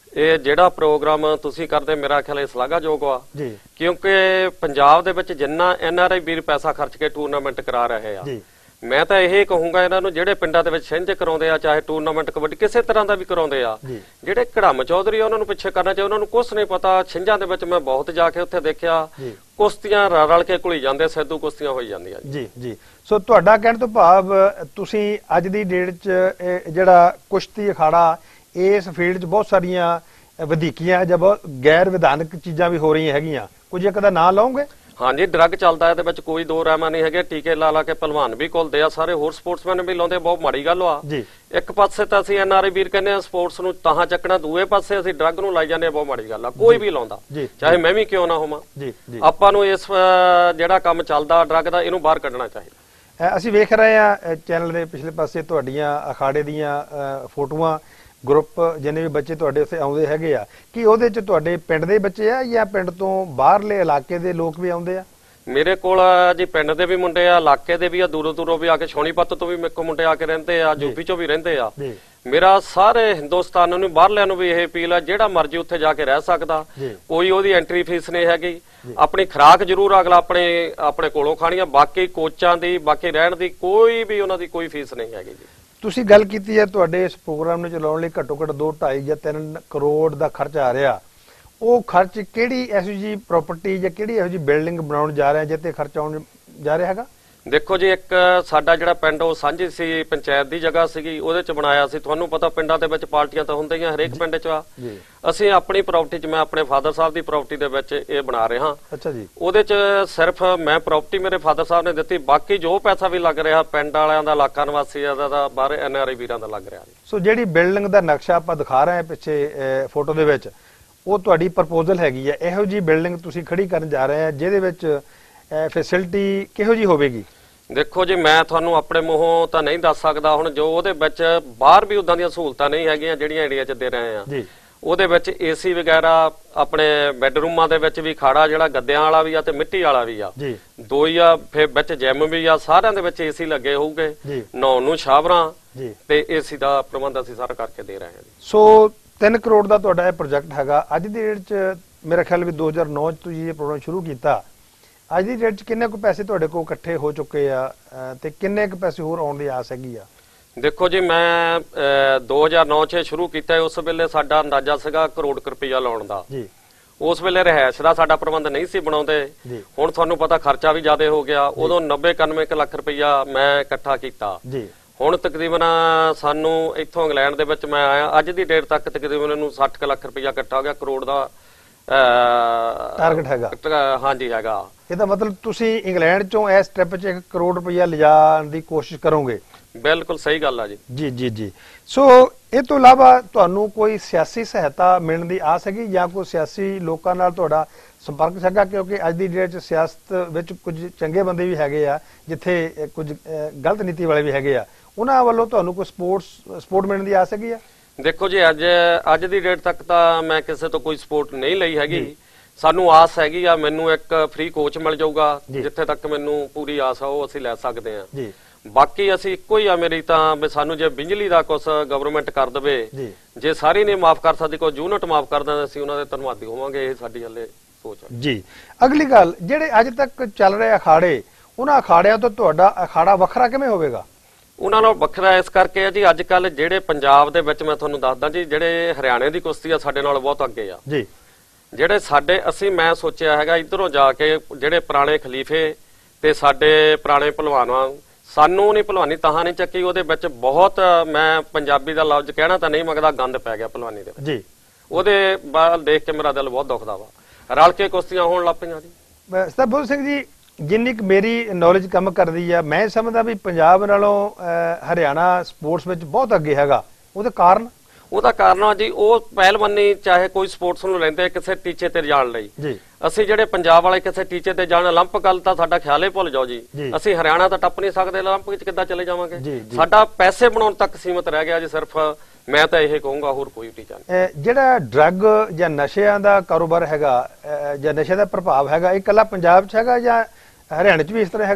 ਇਹ ਜਿਹੜਾ ਪ੍ਰੋਗਰਾਮ ਤੁਸੀਂ ਕਰਦੇ ਮੇਰਾ ਖਿਆਲ ਇਹ ਸ਼ਲਾਘਾਯੋਗ ਆ ਜੀ, ਕਿਉਂਕਿ ਪੰਜਾਬ ਦੇ ਵਿੱਚ ਜਿੰਨਾ ਐਨ ਆਰ ਆਈ ਵੀਰ ਪੈਸਾ ਖਰਚ ਕੇ ਟੂਰਨਾਮੈਂਟ ਕਰਾ ਰਹੇ ਆ, ਜੀ, ਮੈਂ ਤਾਂ ਇਹ ਕਹੂੰਗਾ ਇਹਨਾਂ ਨੂੰ ਜਿਹੜੇ ਪਿੰਡਾਂ ਦੇ ਵਿੱਚ ਛਿੰਝ ਕਰਾਉਂਦੇ ਆ, ਚਾਹੇ ਟੂਰਨਾਮੈਂਟ ਕਬੱਡੀ ਕਿਸੇ ਤਰ੍ਹਾਂ ਦਾ ਵੀ ਕਰਾਉਂਦੇ ਆ, ਜੀ, ਜਿਹੜੇ ਘੜਮ ਚੌਧਰੀ ਆ ਉਹਨਾਂ ਨੂੰ ਪਿੱਛੇ ਕਰਨਾ ਚਾਹੀਦਾ। ਉਹਨਾਂ ਨੂੰ ਕੁਛ ਨਹੀਂ ਪਤਾ। ਛਿੰਝਾਂ ਦੇ ਵਿੱਚ ਮੈਂ ਬਹੁਤ ਜਾ ਕੇ ਉੱਥੇ ਦੇਖਿਆ, ਜੀ, ਕੁਸ਼ਤੀਆਂ ਰਲ ਰਲ ਕੇ ਘੁਲੀ ਜਾਂਦੇ, ਸਿੱਧੂ ਕੁਸ਼ਤੀਆਂ ਹੋਈ ਜਾਂਦੀਆਂ। ਜੀ, ਜੀ। ਸੋ ਤੁਹਾਡਾ ਕਹਿਣ ਤੋਂ ਭਾਵ ਤੁਸੀਂ ਅੱਜ ਦੀ ਡੇਟ 'ਚ ਇਹ ਜਿਹੜਾ ਕੁਸ਼ਤੀ ਅਖਾੜਾ ਇਸ ਫੀਲਡ 'ਚ ਬਹੁਤ ਸਾਰੀਆਂ ਵਧੀਕੀਆਂ ਜਾਂ ਬਹੁਤ ਗੈਰ ਵਿਧਾਨਕ ਚੀਜ਼ਾਂ ਵੀ ਹੋ ਰਹੀਆਂ ਹੈਗੀਆਂ, ਕੁਝ ਇੱਕ ਦਾ ਨਾਂ ਲਓਗੇ? ਹਾਂਜੀ, ਡਰੱਗ ਚੱਲਦਾ ਇਹਦੇ ਵਿੱਚ ਕੋਈ ਦੋ ਰਹਿਮਾ ਨਹੀਂ ਹੈਗੇ। ਟੀਕੇ ਲਾ ਲਾ ਕੇ ਪਹਿਲਵਾਨ ਵੀ ਘੁਲਦੇ ਆ, ਸਾਰੇ ਹੋਰ ਸਪੋਰਟਸਮੈਨ ਵੀ ਲਾਉਂਦੇ, ਬਹੁਤ ਮਾੜੀ ਗੱਲ ਆ ਜੀ। ਇੱਕ ਪਾਸੇ ਤਾਂ ਅਸੀਂ ਐਨ ਆਰ ਆਈ ਵੀਰ ਕਹਿੰਦੇ ਆ ਸਪੋਰਟਸ ਨੂੰ ਤਾਹਾਂ ਚੱਕਣਾ, ਦੂਏ ਪਾਸੇ ਅਸੀਂ ਡਰੱਗ ਨੂੰ ਲਾਈ ਜਾਂਦੇ ਆ, ਬਹੁਤ ਮਾੜੀ ਗੱਲ ਆ। ਕੋਈ ਵੀ ਲਾਉਂਦਾ, ਚਾਹੇ ਮੈਂ ਵੀ ਕਿਉਂ ਨਾ ਹੋਵਾਂ, ਆਪਾਂ ਨੂੰ ਇਸ ਜਿਹੜਾ ਕੰਮ ਚੱਲਦਾ ਡਰੱਗ ਦਾ ਇਹਨੂੰ ਬਾਹਰ ਕੱਢਣਾ ਚਾਹੀਦਾ। ਅਸੀਂ ਵੇਖ ਰਹੇ ਆ ਚੈਨਲ ਦੇ ਪਿਛਲੇ ਪਾਸੇ ਤੁਹਾਡੀਆਂ ਅਖਾੜੇ ਦੀਆਂ ਫੋਟੋਆਂ, ਗਰੁੱਪ ਜਿੰਨੇ ਵੀ ਬੱਚੇ ਤੁਹਾਡੇ ਉੱਥੇ ਆਉਂਦੇ ਹੈਗੇ ਆ, ਕੀ ਉਹਦੇ 'ਚ ਤੁਹਾਡੇ ਪਿੰਡ ਦੇ ਬੱਚੇ ਆ ਜਾਂ ਪਿੰਡ ਤੋਂ ਬਾਹਰਲੇ ਇਲਾਕੇ ਦੇ ਲੋਕ ਵੀ ਆਉਂਦੇ ਆ? ਮੇਰੇ ਕੋਲ ਜੀ ਪਿੰਡ ਦੇ ਵੀ ਮੁੰਡੇ ਆ, ਇਲਾਕੇ ਦੇ ਵੀ ਆ, ਦੂਰੋਂ ਦੂਰੋਂ ਵੀ ਆ ਕੇ, ਸੋਨੀਪਤ ਤੋਂ ਵੀ ਮੇਰੇ ਕੋਲ ਮੁੰਡੇ ਆ ਕੇ ਰਹਿੰਦੇ ਆ, ਯੂਪੀ ਚੋਂ ਵੀ ਰਹਿੰਦੇ ਆ। ਮੇਰਾ ਸਾਰੇ ਹਿੰਦੁਸਤਾਨ ਨੂੰ ਬਾਹਰਲਿਆਂ ਨੂੰ ਵੀ ਇਹ ਅਪੀਲ ਆ, ਜਿਹੜਾ ਮਰਜ਼ੀ ਉੱਥੇ ਜਾ ਕੇ ਰਹਿ ਸਕਦਾ, ਕੋਈ ਉਹਦੀ ਐਂਟਰੀ ਫੀਸ ਨਹੀਂ ਹੈਗੀ। ਆਪਣੀ ਖੁਰਾਕ ਜ਼ਰੂਰ ਅਗਲਾ ਆਪਣੇ ਆਪਣੇ ਕੋਲੋਂ ਖਾਣੀ ਆ, ਬਾਕੀ ਕੋਚਾਂ ਦੀ, ਬਾਕੀ ਰਹਿਣ ਦੀ ਕੋਈ ਵੀ ਉਹਨਾਂ ਦੀ ਕੋਈ ਫੀਸ ਨਹੀਂ ਹੈਗੀ ਜੀ। ਤੁਸੀਂ ਗੱਲ ਕੀਤੀ ਹੈ ਤੁਹਾਡੇ ਇਸ ਪ੍ਰੋਗਰਾਮ ਨੂੰ ਚਲਾਉਣ ਲਈ ਘੱਟੋ ਘੱਟ ਦੋ ਢਾਈ ਜਾਂ ਤਿੰਨ ਕਰੋੜ ਦਾ ਖਰਚ ਆ ਰਿਹਾ, ਉਹ ਖਰਚ ਕਿਹੜੀ ਐਸੀ ਜੀ ਪ੍ਰਾਪਰਟੀ ਜਾਂ ਕਿਹੜੀ ਇਹੋ ਜੀ ਬਿਲਡਿੰਗ ਬਣਾਉਣ ਜਾ ਰਹੇ ਜਿੱਤੇ ਖਰਚ ਆਉਣ ਜਾ ਰਿਹਾ ਹੈਗਾ? ਦੇਖੋ ਜੀ, ਇੱਕ ਸਾਡਾ ਜਿਹੜਾ ਪਿੰਡ ਉਹ ਸਾਂਝੀ ਸੀ, ਪੰਚਾਇਤ ਦੀ ਜਗ੍ਹਾ ਸੀਗੀ, ਉਹਦੇ ਚ ਬਣਾਇਆ ਸੀ। ਤੁਹਾਨੂੰ ਪਤਾ ਪਿੰਡਾਂ ਦੇ ਵਿੱਚ ਪਾਰਟੀਆਂ ਤਾਂ ਹੁੰਦੀਆਂ, ਹਰੇਕ ਪਿੰਡ ਚ ਆ। ਅਸੀਂ ਆਪਣੀ ਪ੍ਰਾਪਰਟੀ ਚ, ਮੈਂ ਆਪਣੇ ਫਾਦਰ ਸਾਹਿਬ ਦੀ ਪ੍ਰਾਪਰਟੀ ਦੇ ਵਿੱਚ ਇਹ ਬਣਾ ਰਿਹਾ। ਅੱਛਾ ਜੀ। ਉਹਦੇ ਚ ਸਿਰਫ ਮੈਂ ਪ੍ਰਾਪਰਟੀ ਮੇਰੇ ਫਾਦਰ ਸਾਹਿਬ ਨੇ ਦਿੱਤੀ, ਬਾਕੀ ਜੋ ਪੈਸਾ ਵੀ ਲੱਗ ਰਿਹਾ ਪਿੰਡ ਵਾਲਿਆਂ ਦਾ, ਇਲਾਕਾ ਨਿਵਾਸੀਆਂ ਦਾ, ਬਾਹਰ ਐਨ ਆਰ ਆਈ ਵੀਰਾਂ ਦਾ ਲੱਗ ਰਿਹਾ। ਸੋ ਜਿਹੜੀ ਬਿਲਡਿੰਗ ਦਾ ਨਕਸ਼ਾ ਆਪਾਂ ਦਿਖਾ ਰਹੇ ਹਾਂ ਪਿੱਛੇ ਫੋਟੋ ਦੇ ਵਿੱਚ, ਉਹ ਤੁਹਾਡੀ ਪ੍ਰਪੋਜ਼ਲ ਹੈਗੀ ਹੈ, ਇਹੋ ਜੀ ਬਿਲਡਿੰਗ ਤੁਸੀਂ ਖੜੀ ਕਰਨ ਜਾ ਰਹੇ ਆ ਜਿਹਦੇ ਵਿੱਚ ਫੈਸਿਲਿਟੀ ਕਿਹੋ ਜੀ ਹੋਵੇਗੀ? ਦੇਖੋ ਜੀ, ਮੈਂ ਤੁਹਾਨੂੰ ਆਪਣੇ ਮੂੰਹੋਂ ਤਾਂ ਨਹੀਂ ਦੱਸ ਸਕਦਾ। ਹੁਣ ਜੋ ਉਹਦੇ ਵਿੱਚ ਬਾਹਰ ਵੀ ਉਦਾਂ ਦੀਆਂ ਸਹੂਲਤਾਂ ਨਹੀਂ ਹੈਗੀਆਂ ਜਿਹੜੀਆਂ ਇੰਡੀਆ 'ਚ ਦੇ ਰਹੇ ਆ। ਉਹਦੇ ਵਿੱਚ ਏਸੀ ਵਗੈਰਾ, ਆਪਣੇ ਬੈੱਡਰੂਮਾਂ ਦੇ ਵਿੱਚ ਵੀ ਖਾੜਾ ਜਿਹੜਾ ਗੱਦਿਆਂ ਵਾਲਾ ਵੀ ਆ ਤੇ ਮਿੱਟੀ ਵਾਲਾ ਵੀ ਆ, ਦੋ ਹੀ ਆ। ਫਿਰ ਵਿੱਚ ਜਿਮ ਵੀ ਆ, ਸਾਰਿਆਂ ਦੇ ਵਿੱਚ ਏਸੀ ਲੱਗੇ ਹੋਊਗੇ, ਨਹਾਉਣ ਨੂੰ ਸ਼ਾਵਰਾਂ ਤੇ ਏਸੀ ਦਾ ਪ੍ਰਬੰਧ ਅਸੀਂ ਸਾਰਾ ਕਰਕੇ ਦੇ ਰਹੇ ਹਾਂ। ਸੋ ਤਿੰਨ ਕਰੋੜ ਦਾ ਤੁਹਾਡਾ ਇਹ ਪ੍ਰੋਜੈਕਟ ਹੈਗਾ। ਅੱਜ ਦੀ ਡੇਟ 'ਚ ਮੇਰਾ ਖਿਆਲ ਵੀ ਦੋ ਹਜ਼ਾਰ ਨੌ 'ਚ ਤੁਸੀਂ ਇਹ ਪ੍ਰੋਗਰਾਮ ਸ਼ੁਰੂ ਕੀਤਾ, ਅੱਜ ਦੀ ਡੇਟ 'ਚ ਕਿੰਨੇ ਕੁ ਪੈਸੇ ਤੁਹਾਡੇ ਕੋਲ ਇਕੱਠੇ ਹੋ ਚੁੱਕੇ ਆ ਤੇ ਕਿੰਨੇ ਕੁ ਪੈਸੇ ਹੋਰ ਆਉਣ ਦੀ ਆਸ ਹੈਗੀ ਆ? ਦੇਖੋ ਜੀ, ਮੈਂ ਦੋ ਹਜ਼ਾਰ ਨੌ 'ਚ ਸ਼ੁਰੂ ਕੀਤਾ, ਉਸ ਵੇਲੇ ਸਾਡਾ ਅੰਦਾਜ਼ਾ ਸੀਗਾ ਕਰੋੜ ਰੁਪਈਆ ਲਾਉਣ ਦਾ। ਉਸ ਵੇਲੇ ਰਹਿائش ਦਾ ਸਾਡਾ ਪ੍ਰਬੰਧ ਨਹੀਂ ਸੀ ਬਣਾਉਂਦੇ। ਹੁਣ ਤੁਹਾਨੂੰ ਪਤਾ ਖਰਚਾ ਵੀ ਜ਼ਿਆਦਾ ਹੋ ਗਿਆ। ਉਦੋਂ ਨੱਬੇ ਇਕਾਨਵੇਂ ਲੱਖ ਰੁਪਈਆ ਮੈਂ ਇਕੱਠਾ ਕੀਤਾ। ਹੁਣ ਤਕਰੀਬਨ ਸਾਨੂੰ ਇੱਥੋਂ ਇੰਗਲੈਂਡ ਦੇ ਵਿੱਚ ਮੈਂ ਆਇਆ, ਅੱਜ ਦੀ ਡੇਟ ਤੱਕ ਤਕਰੀਬਨ ਨੂੰ ਸੱਠ ਲੱਖ ਰੁਪਈਆ ਇਕੱਠਾ ਹੋ ਗਿਆ। ਕਰੋੜ ਦਾ ਟਾਰਗੇਟ ਹੈਗਾ। ਹਾਂਜੀ ਹੈਗਾ। ਇਹਦਾ ਮਤਲਬ ਤੁਸੀਂ ਇੰਗਲੈਂਡ ਚੋਂ ਇਸ ਟ੍ਰਿਪ 'ਚ ਇੱਕ ਕਰੋੜ ਰੁਪਈਆ ਲਿਜਾਣ ਦੀ ਕੋਸ਼ਿਸ਼ ਕਰੋਗੇ? ਬਿਲਕੁਲ ਸਹੀ ਗੱਲ ਆ ਜੀ। ਜੀ ਜੀ ਜੀ। ਸੋ ਇਹ ਤੋਂ ਇਲਾਵਾ ਤੁਹਾਨੂੰ ਕੋਈ ਸਿਆਸੀ ਸਹਾਇਤਾ ਮਿਲਣ ਦੀ ਆਸ ਹੈਗੀ ਜਾਂ ਕੋਈ ਸਿਆਸੀ ਲੋਕਾਂ ਨਾਲ ਤੁਹਾਡਾ ਸੰਪਰਕ ਹੈਗਾ? ਕਿਉਂਕਿ ਅੱਜ ਦੀ ਡੇਟ 'ਚ ਸਿਆਸਤ ਵਿੱਚ ਕੁਝ ਚੰਗੇ ਬੰਦੇ ਵੀ ਹੈਗੇ ਆ, ਜਿੱਥੇ ਕੁਝ ਗਲਤ ਨੀਤੀ ਵਾਲੇ ਵੀ ਹੈਗੇ ਆ, ਉਹਨਾਂ ਵੱਲੋਂ ਤੁਹਾਨੂੰ ਕੋਈ ਸਪੋਰਟਸ ਸਪੋਰਟ ਮਿਲਣ ਦੀ ਆਸ ਹੈਗੀ ਆ? ਦੇਖੋ ਜੀ, ਅੱਜ ਅੱਜ ਦੀ ਡੇਟ ਤੱਕ ਤਾਂ ਮੈਂ ਕਿਸੇ ਤੋਂ ਕੋਈ ਸਪੋਰਟ ਨਹੀਂ ਲਈ ਹੈਗੀ। ਸਾਨੂੰ ਆਸ ਹੈਗੀ ਆ, ਮੈਨੂੰ ਇੱਕ ਫ੍ਰੀ ਕੋਚ ਮਿਲ ਜਾਊਗਾ, ਜਿੱਥੇ ਤੱਕ ਮੈਨੂੰ ਪੂਰੀ ਆਸ ਆ ਉਹ ਅਸੀਂ ਲੈ ਸਕਦੇ ਆ। ਬਾਕੀ ਅਸੀਂ ਇੱਕੋ ਹੀ ਆ ਮੇਰੀ ਤਾਂ ਵੀ ਸਾਨੂੰ ਜੇ ਬਿਜਲੀ ਦਾ ਕੁਝ ਗਵਰਨਮੈਂਟ ਕਰ ਦੇਵੇ, ਜੇ ਸਾਰੀ ਨੇ ਮਾਫ ਕਰ ਸਕਦੀ, ਕੋਈ ਯੂਨਿਟ ਮਾਫ ਕਰ ਦਿੰਦੇ, ਅਸੀਂ ਉਹਨਾਂ ਦੇ ਧੰਨਵਾਦੀ ਹੋਵਾਂਗੇ। ਇਹ ਸਾਡੀ ਹਲੇ ਸੋਚ ਹੈ ਜੀ। ਅਗਲੀ ਗੱਲ, ਜਿਹੜੇ ਅੱਜ ਤੱਕ ਚੱਲ ਰਹੇ ਅਖਾੜੇ, ਉਹਨਾਂ ਅਖਾੜਿਆਂ ਤੋਂ ਤੁਹਾਡਾ ਅਖਾੜਾ ਵੱਖਰਾ ਕਿਵੇਂ ਹੋਵੇਗਾ? ਉਹਨਾਂ ਨਾਲ ਵੱਖਰਾ ਇਸ ਕਰਕੇ ਆ ਜੀ, ਅੱਜ ਕੱਲ ਜਿਹੜੇ ਪੰਜਾਬ ਦੇ ਵਿੱਚ ਮੈਂ ਤੁਹਾਨੂੰ ਦੱਸਦਾ ਜੀ, ਜਿਹੜੇ ਹਰਿਆਣੇ ਦੀ ਕੁਸ਼ਤੀ ਆ ਸਾਡੇ ਨਾਲ ਬਹੁਤ ਅੱਗੇ ਆ ਜੀ। ਜਿਹੜੇ ਸਾਡੇ ਅਸੀਂ ਮੈਂ ਸੋਚਿਆ ਹੈਗਾ ਇਧਰੋਂ ਜਾ ਕੇ ਜਿਹੜੇ ਪੁਰਾਣੇ ਖਲੀਫੇ ਤੇ ਸਾਡੇ ਪੁਰਾਣੇ ਪਹਿਲਵਾਨ, ਸਾਨੂੰ ਨਹੀਂ ਪਹਿਲਵਾਨੀ ਤਾਂ ਨਹੀਂ ਚੱਕੀ, ਉਹਦੇ ਵਿੱਚ ਬਹੁਤ, ਮੈਂ ਪੰਜਾਬੀ ਦਾ ਲਫ਼ਜ਼ ਕਹਿਣਾ ਤਾਂ ਨਹੀਂ ਮੰਗਦਾ, ਗੰਦ ਪੈ ਗਿਆ ਪਹਿਲਵਾਨੀ ਦੇ ਜੀ। ਉਹਦੇ ਬਾਅਦ ਦੇਖ ਕੇ ਮੇਰਾ ਦਿਲ ਬਹੁਤ ਦੁਖਦਾ ਵਾ। ਰਲ ਕੇ ਕੁਸ਼ਤੀਆਂ ਹੋਣ ਲੱਗ ਪਈਆਂ ਜੀ। ਸਰਬਜੋਤ ਸਿੰਘ ਜੀ, ਜਿੰਨੀ ਕੁ ਮੇਰੀ ਨੌਲੇਜ ਕੰਮ ਕਰਦੀ ਆ, ਮੈਂ ਸਮਝਦਾ ਵੀ ਪੰਜਾਬ ਨਾਲੋਂ ਹਰਿਆਣਾ ਸਪੋਰਟਸ ਵਿੱਚ ਬਹੁਤ ਅੱਗੇ ਹੈਗਾ। ਉਹਦਾ ਕਾਰਨ? ਉਹਦਾ ਕਾਰਨ ਆ ਜੀ, ਉਹ ਪਹਿਲਵਾਨੀ ਚਾਹੇ ਕੋਈ ਸਪੋਰਟਸ ਨੂੰ ਲੈਂਦੇ ਕਿਸੇ ਟੀਚੇ ਤੇ ਜਾਣ ਲਈ। ਅਸੀਂ ਜਿਹੜੇ ਪੰਜਾਬ ਵਾਲੇ ਕਿਸੇ ਟੀਚੇ ਤੇ ਜਾਣ, 올림픽 ਗੱਲ ਤਾਂ ਸਾਡਾ ਖਿਆਲ ਹੀ ਭੁੱਲ ਜਾਓ ਜੀ। ਅਸੀਂ ਹਰਿਆਣਾ ਤਾਂ ਟੱਪ ਨਹੀਂ ਸਕਦੇ, 올림픽 ਚ ਕਿੱਦਾਂ ਚਲੇ ਜਾਵਾਂਗੇ? ਸਾਡਾ ਪੈਸੇ ਬਣਾਉਣ ਤੱਕ ਸੀਮਤ ਰਹਿ ਗਿਆ ਜੀ ਸਿਰਫ। ਮੈਂ ਤਾਂ ਇਹ ਕਹੂੰਗਾ, ਹੋਰ ਕੋਈ ਟੀਚਾ ਨਹੀਂ। ਜਿਹੜਾ ਡਰੱਗ ਜਾਂ ਨਸ਼ਿਆਂ ਦਾ ਕਾਰੋਬਾਰ ਹੈਗਾ ਜਾਂ ਨਸ਼ੇ ਦਾ ਪ੍ਰਭਾਵ ਹੈਗਾ, ਇਹ ਇਕੱਲਾ ਪੰਜਾਬ 'ਚ ਹੈਗਾ ਜਾਂ ਹਰਿਆਣੇ 'ਚ ਵੀ ਇਸ ਤਰ੍ਹਾਂ ਹੈਗਾ?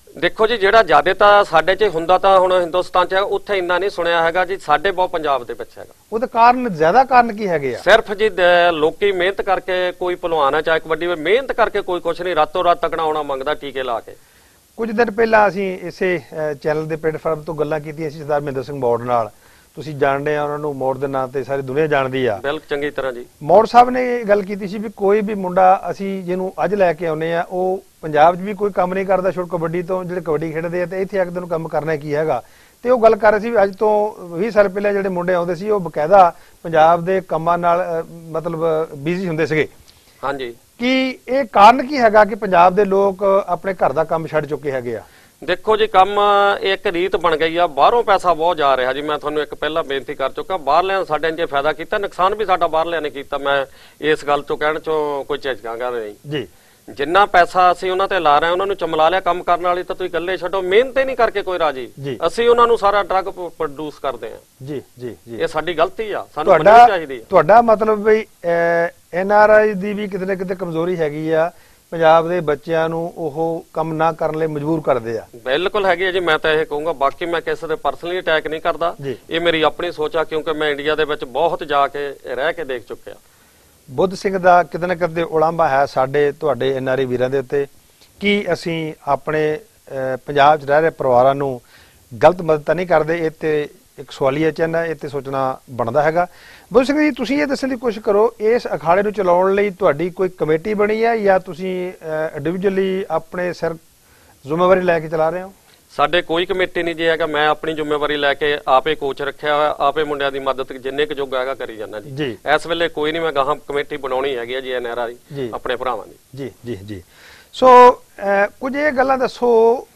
ਦੇਖੋ ਜੀ, ਜਿਹੜਾ ਜ਼ਿਆਦਾ ਤਾਂ ਸਾਡੇ 'ਚ ਹੁੰਦਾ ਤਾਂ ਹੁਣ ਹਿੰਦੁਸਤਾਨ 'ਚ ਉੱਥੇ ਇੰਨਾ ਨਹੀਂ ਸੁਣਿਆ ਹੈਗਾ ਜੀ, ਸਾਡੇ ਬਹੁਤ ਪੰਜਾਬ ਦੇ ਵਿੱਚ ਹੈਗਾ। ਉਹਦਾ ਕਾਰਨ ਜ਼ਿਆਦਾ ਕਾਰਨ ਕੀ ਹੈਗੇ ਆ? ਸਿਰਫ ਜੀ ਲੋਕੀ ਮਿਹਨਤ ਕਰਕੇ, ਕੋਈ ਭਲਵਾਨ ਹੈ ਚਾਹੇ ਕਬੱਡੀ ਵਿੱਚ ਮਿਹਨਤ ਕਰਕੇ ਕੋਈ ਕੁਛ ਨਹੀਂ, ਰਾਤੋਂ ਰਾਤ ਤਕੜਾ ਆਉਣਾ ਮੰਗਦਾ ਟੀਕੇ ਲਾ ਕੇ। ਕੁਝ ਦਿਨ ਪਹਿਲਾਂ ਅਸੀਂ ਇਸੇ ਚੈਨਲ ਦੇ ਪਲੇਟਫਾਰਮ ਤੋਂ ਗੱਲਾਂ ਕੀਤੀਆਂ ਸੀ ਸਰਦਾਰ ਮਹਿੰਦਰ ਸਿੰਘ ਮੌੜ ਨਾਲ। ਤੁਸੀਂ ਜਾਣਦੇ ਆ ਉਹਨਾਂ ਨੂੰ, ਮੌੜ ਦੇ ਨਾਂ ਤੇ ਸਾਰੀ ਦੁਨੀਆ ਜਾਣਦੀ ਆ। ਬਿਲਕੁਲ ਚੰਗੀ ਤਰ੍ਹਾਂ ਜੀ। ਮੌੜ ਸਾਹਿਬ ਨੇ ਇਹ ਗੱਲ ਕੀਤੀ ਸੀ ਵੀ ਕੋਈ ਵੀ ਮੁੰਡਾ ਅਸੀਂ ਜਿਹਨੂੰ ਅੱਜ ਲੈ ਕੇ ਆਉਨੇ ਆ, ਉਹ ਪੰਜਾਬ 'ਚ ਵੀ ਕੋਈ ਕੰਮ ਨਹੀਂ ਕਰਦਾ ਛੋੜ ਕਬੱਡੀ ਤੋਂ, ਜਿਹੜੇ ਕਬੱਡੀ ਖੇਡਦੇ ਆ, ਤੇ ਇੱਥੇ ਆ ਕੇ ਤੈਨੂੰ ਕੰਮ ਕਰਨਾ ਕੀ ਹੈਗਾ। ਤੇ ਉਹ ਗੱਲ ਕਰ ਰਹੇ ਸੀ ਵੀ ਅੱਜ ਤੋਂ ਵੀਹ ਸਾਲ ਪਹਿਲਾਂ ਜਿਹੜੇ ਮੁੰਡੇ ਆਉਂਦੇ ਸੀ ਉਹ ਬਕਾਇਦਾ ਪੰਜਾਬ ਦੇ ਕੰਮਾਂ ਨਾਲ ਮਤਲਬ ਬਿਜ਼ੀ ਹੁੰਦੇ ਸੀਗੇ। ਹਾਂਜੀ। ਕੀ ਇਹ ਕਾਰਨ ਕੀ ਹੈਗਾ ਕਿ ਪੰਜਾਬ ਦੇ ਲੋਕ ਆਪਣੇ ਘਰ ਦਾ ਕੰਮ ਛੱਡ ਚੁੱਕੇ ਹੈਗੇ ਆ? ਦੇਖੋ ਜੀ, ਕੰਮ ਇੱਕ ਰੀਤ ਬਣ ਗਈ ਆ, ਬਾਹਰੋਂ ਪੈਸਾ ਬਹੁਤ ਜਾ ਰਿਹਾ ਜੀ। ਮੈਂ ਤੁਹਾਨੂੰ ਇੱਕ ਪਹਿਲਾਂ ਬੇਨਤੀ ਕਰ ਚੁੱਕਾ, ਬਾਹਰਲਿਆਂ ਸਾਡੇ ਨੇ ਫਾਇਦਾ ਕੀਤਾ, ਨੁਕਸਾਨ ਵੀ ਸਾਡਾ ਬਾਹਰਲਿਆਂ ਨੇ ਕੀਤਾ। ਮੈਂ ਇਸ ਗੱਲ ਤੋਂ ਕਹਿਣ ਚੋਂ ਕੋਈ ਝਿਜਕਾਂਗਾ ਨਹੀਂ ਜੀ। ਜਿੰਨਾ ਪੈਸਾ ਅਸੀਂ ਉਹਨਾਂ ਤੇ ਲਾ ਰਹੇ, ਉਹਨਾਂ ਨੂੰ ਚਮਲਾ ਲਿਆ। ਕੰਮ ਕਰਨ ਵਾਲੀ ਤਾਂ ਤੁਸੀਂ ਗੱਲੇ ਛੱਡੋ, ਮਿਹਨਤ ਹੀ ਨਹੀਂ ਕਰਕੇ ਕੋਈ ਰਾਜੀ। ਅਸੀਂ ਉਹਨਾਂ ਨੂੰ ਸਾਰਾ ਡਰੱਗ ਪ੍ਰੋਡਿਊਸ ਕਰਦੇ ਆ ਜੀ ਜੀ ਜੀ। ਇਹ ਸਾਡੀ ਗਲਤੀ ਆ, ਸਾਨੂੰ ਮੰਨਣੀ ਚਾਹੀਦੀ ਆ। ਤੁਹਾਡਾ ਮਤਲਬ ਵੀ ਐਨ ਆਰ ਆਈ ਦੀ ਵੀ ਕਿਤੇ ਨਾ ਕਿਤੇ ਕਮਜ਼ੋਰੀ ਹੈਗੀ ਆ, ਪੰਜਾਬ ਦੇ ਬੱਚਿਆਂ ਨੂੰ ਉਹ ਕੰਮ ਨਾ ਕਰਨ ਲਈ ਮਜਬੂਰ ਕਰਦੇ ਆ? ਬਿਲਕੁਲ ਹੈਗੀ ਆ ਜੀ। ਮੈਂ ਤਾਂ ਇਹ ਕਹੂੰਗਾ, ਬਾਕੀ ਮੈਂ ਕਿਸੇ ਦੇ ਪਰਸਨਲੀ ਅਟੈਕ ਨਹੀਂ ਕਰਦਾ, ਇਹ ਮੇਰੀ ਆਪਣੀ ਸੋਚ ਆ, ਕਿਉਂਕਿ ਮੈਂ ਇੰਡੀਆ ਦੇ ਵਿੱਚ ਬਹੁਤ ਜਾ ਕੇ ਰਹਿ ਕੇ ਦੇਖ ਚੁੱਕਿਆ। ਬੁੱਧ ਸਿੰਘ ਦਾ ਕਿਤੇ ਨਾ ਕਿਤੇ ਉਲਾਂਭਾ ਹੈ ਸਾਡੇ ਤੁਹਾਡੇ ਐਨ ਆਰ ਆਈ ਵੀਰਾਂ ਦੇ ਉੱਤੇ ਕਿ ਅਸੀਂ ਆਪਣੇ ਪੰਜਾਬ 'ਚ ਰਹਿ ਰਹੇ ਪਰਿਵਾਰਾਂ ਨੂੰ ਗਲਤ ਮਦਦ ਤਾਂ ਨਹੀਂ ਕਰਦੇ। ਇਹ ਤੇ ਇੱਕ ਸਵਾਲੀਆ ਚਿੰਨ੍ਹ ਹੈ, ਇਹ ਤੇ ਸੋਚਣਾ ਬਣਦਾ ਹੈਗਾ। ਬੁੱਧ ਸਿੰਘ ਜੀ, ਤੁਸੀਂ ਇਹ ਦੱਸਣ ਦੀ ਕੋਸ਼ਿਸ਼ ਕਰੋ, ਇਸ ਅਖਾੜੇ ਨੂੰ ਚਲਾਉਣ ਲਈ ਤੁਹਾਡੀ ਕੋਈ ਕਮੇਟੀ ਬਣੀ ਹੈ ਜਾਂ ਤੁਸੀਂ ਇੰਡੀਵਿਜੂਅਲੀ ਆਪਣੇ ਸਿਰ ਜ਼ਿੰਮੇਵਾਰੀ ਲੈ ਕੇ ਚਲਾ ਰਹੇ ਹੋ? ਸਾਡੇ ਕੋਈ ਕਮੇਟੀ ਨਹੀਂ ਜੀ ਹੈਗਾ, ਮੈਂ ਆਪਣੀ ਜ਼ਿੰਮੇਵਾਰੀ ਲੈ ਕੇ ਆਪੇ ਕੋਚ ਰੱਖਿਆ ਹੋਇਆ, ਆਪੇ ਮੁੰਡਿਆਂ ਦੀ ਮਦਦ ਜਿੰਨੇ ਕੁ ਜੋਗਾ ਹੈਗਾ ਕਰੀ ਜਾਂਦਾ ਜੀ। ਇਸ ਵੇਲੇ ਕੋਈ ਨਹੀਂ, ਮੈਂ ਗਾਹਾਂ ਕਮੇਟੀ ਬਣਾਉਣੀ ਹੈਗੀ ਆ ਜੀ ਐਨ ਆਰ ਆਈ ਆਪਣੇ ਭਰਾਵਾਂ ਦੀ। ਜੀ ਜੀ ਜੀ। ਸੋ ਕੁਝ ਇਹ ਗੱਲਾਂ ਦੱਸੋ,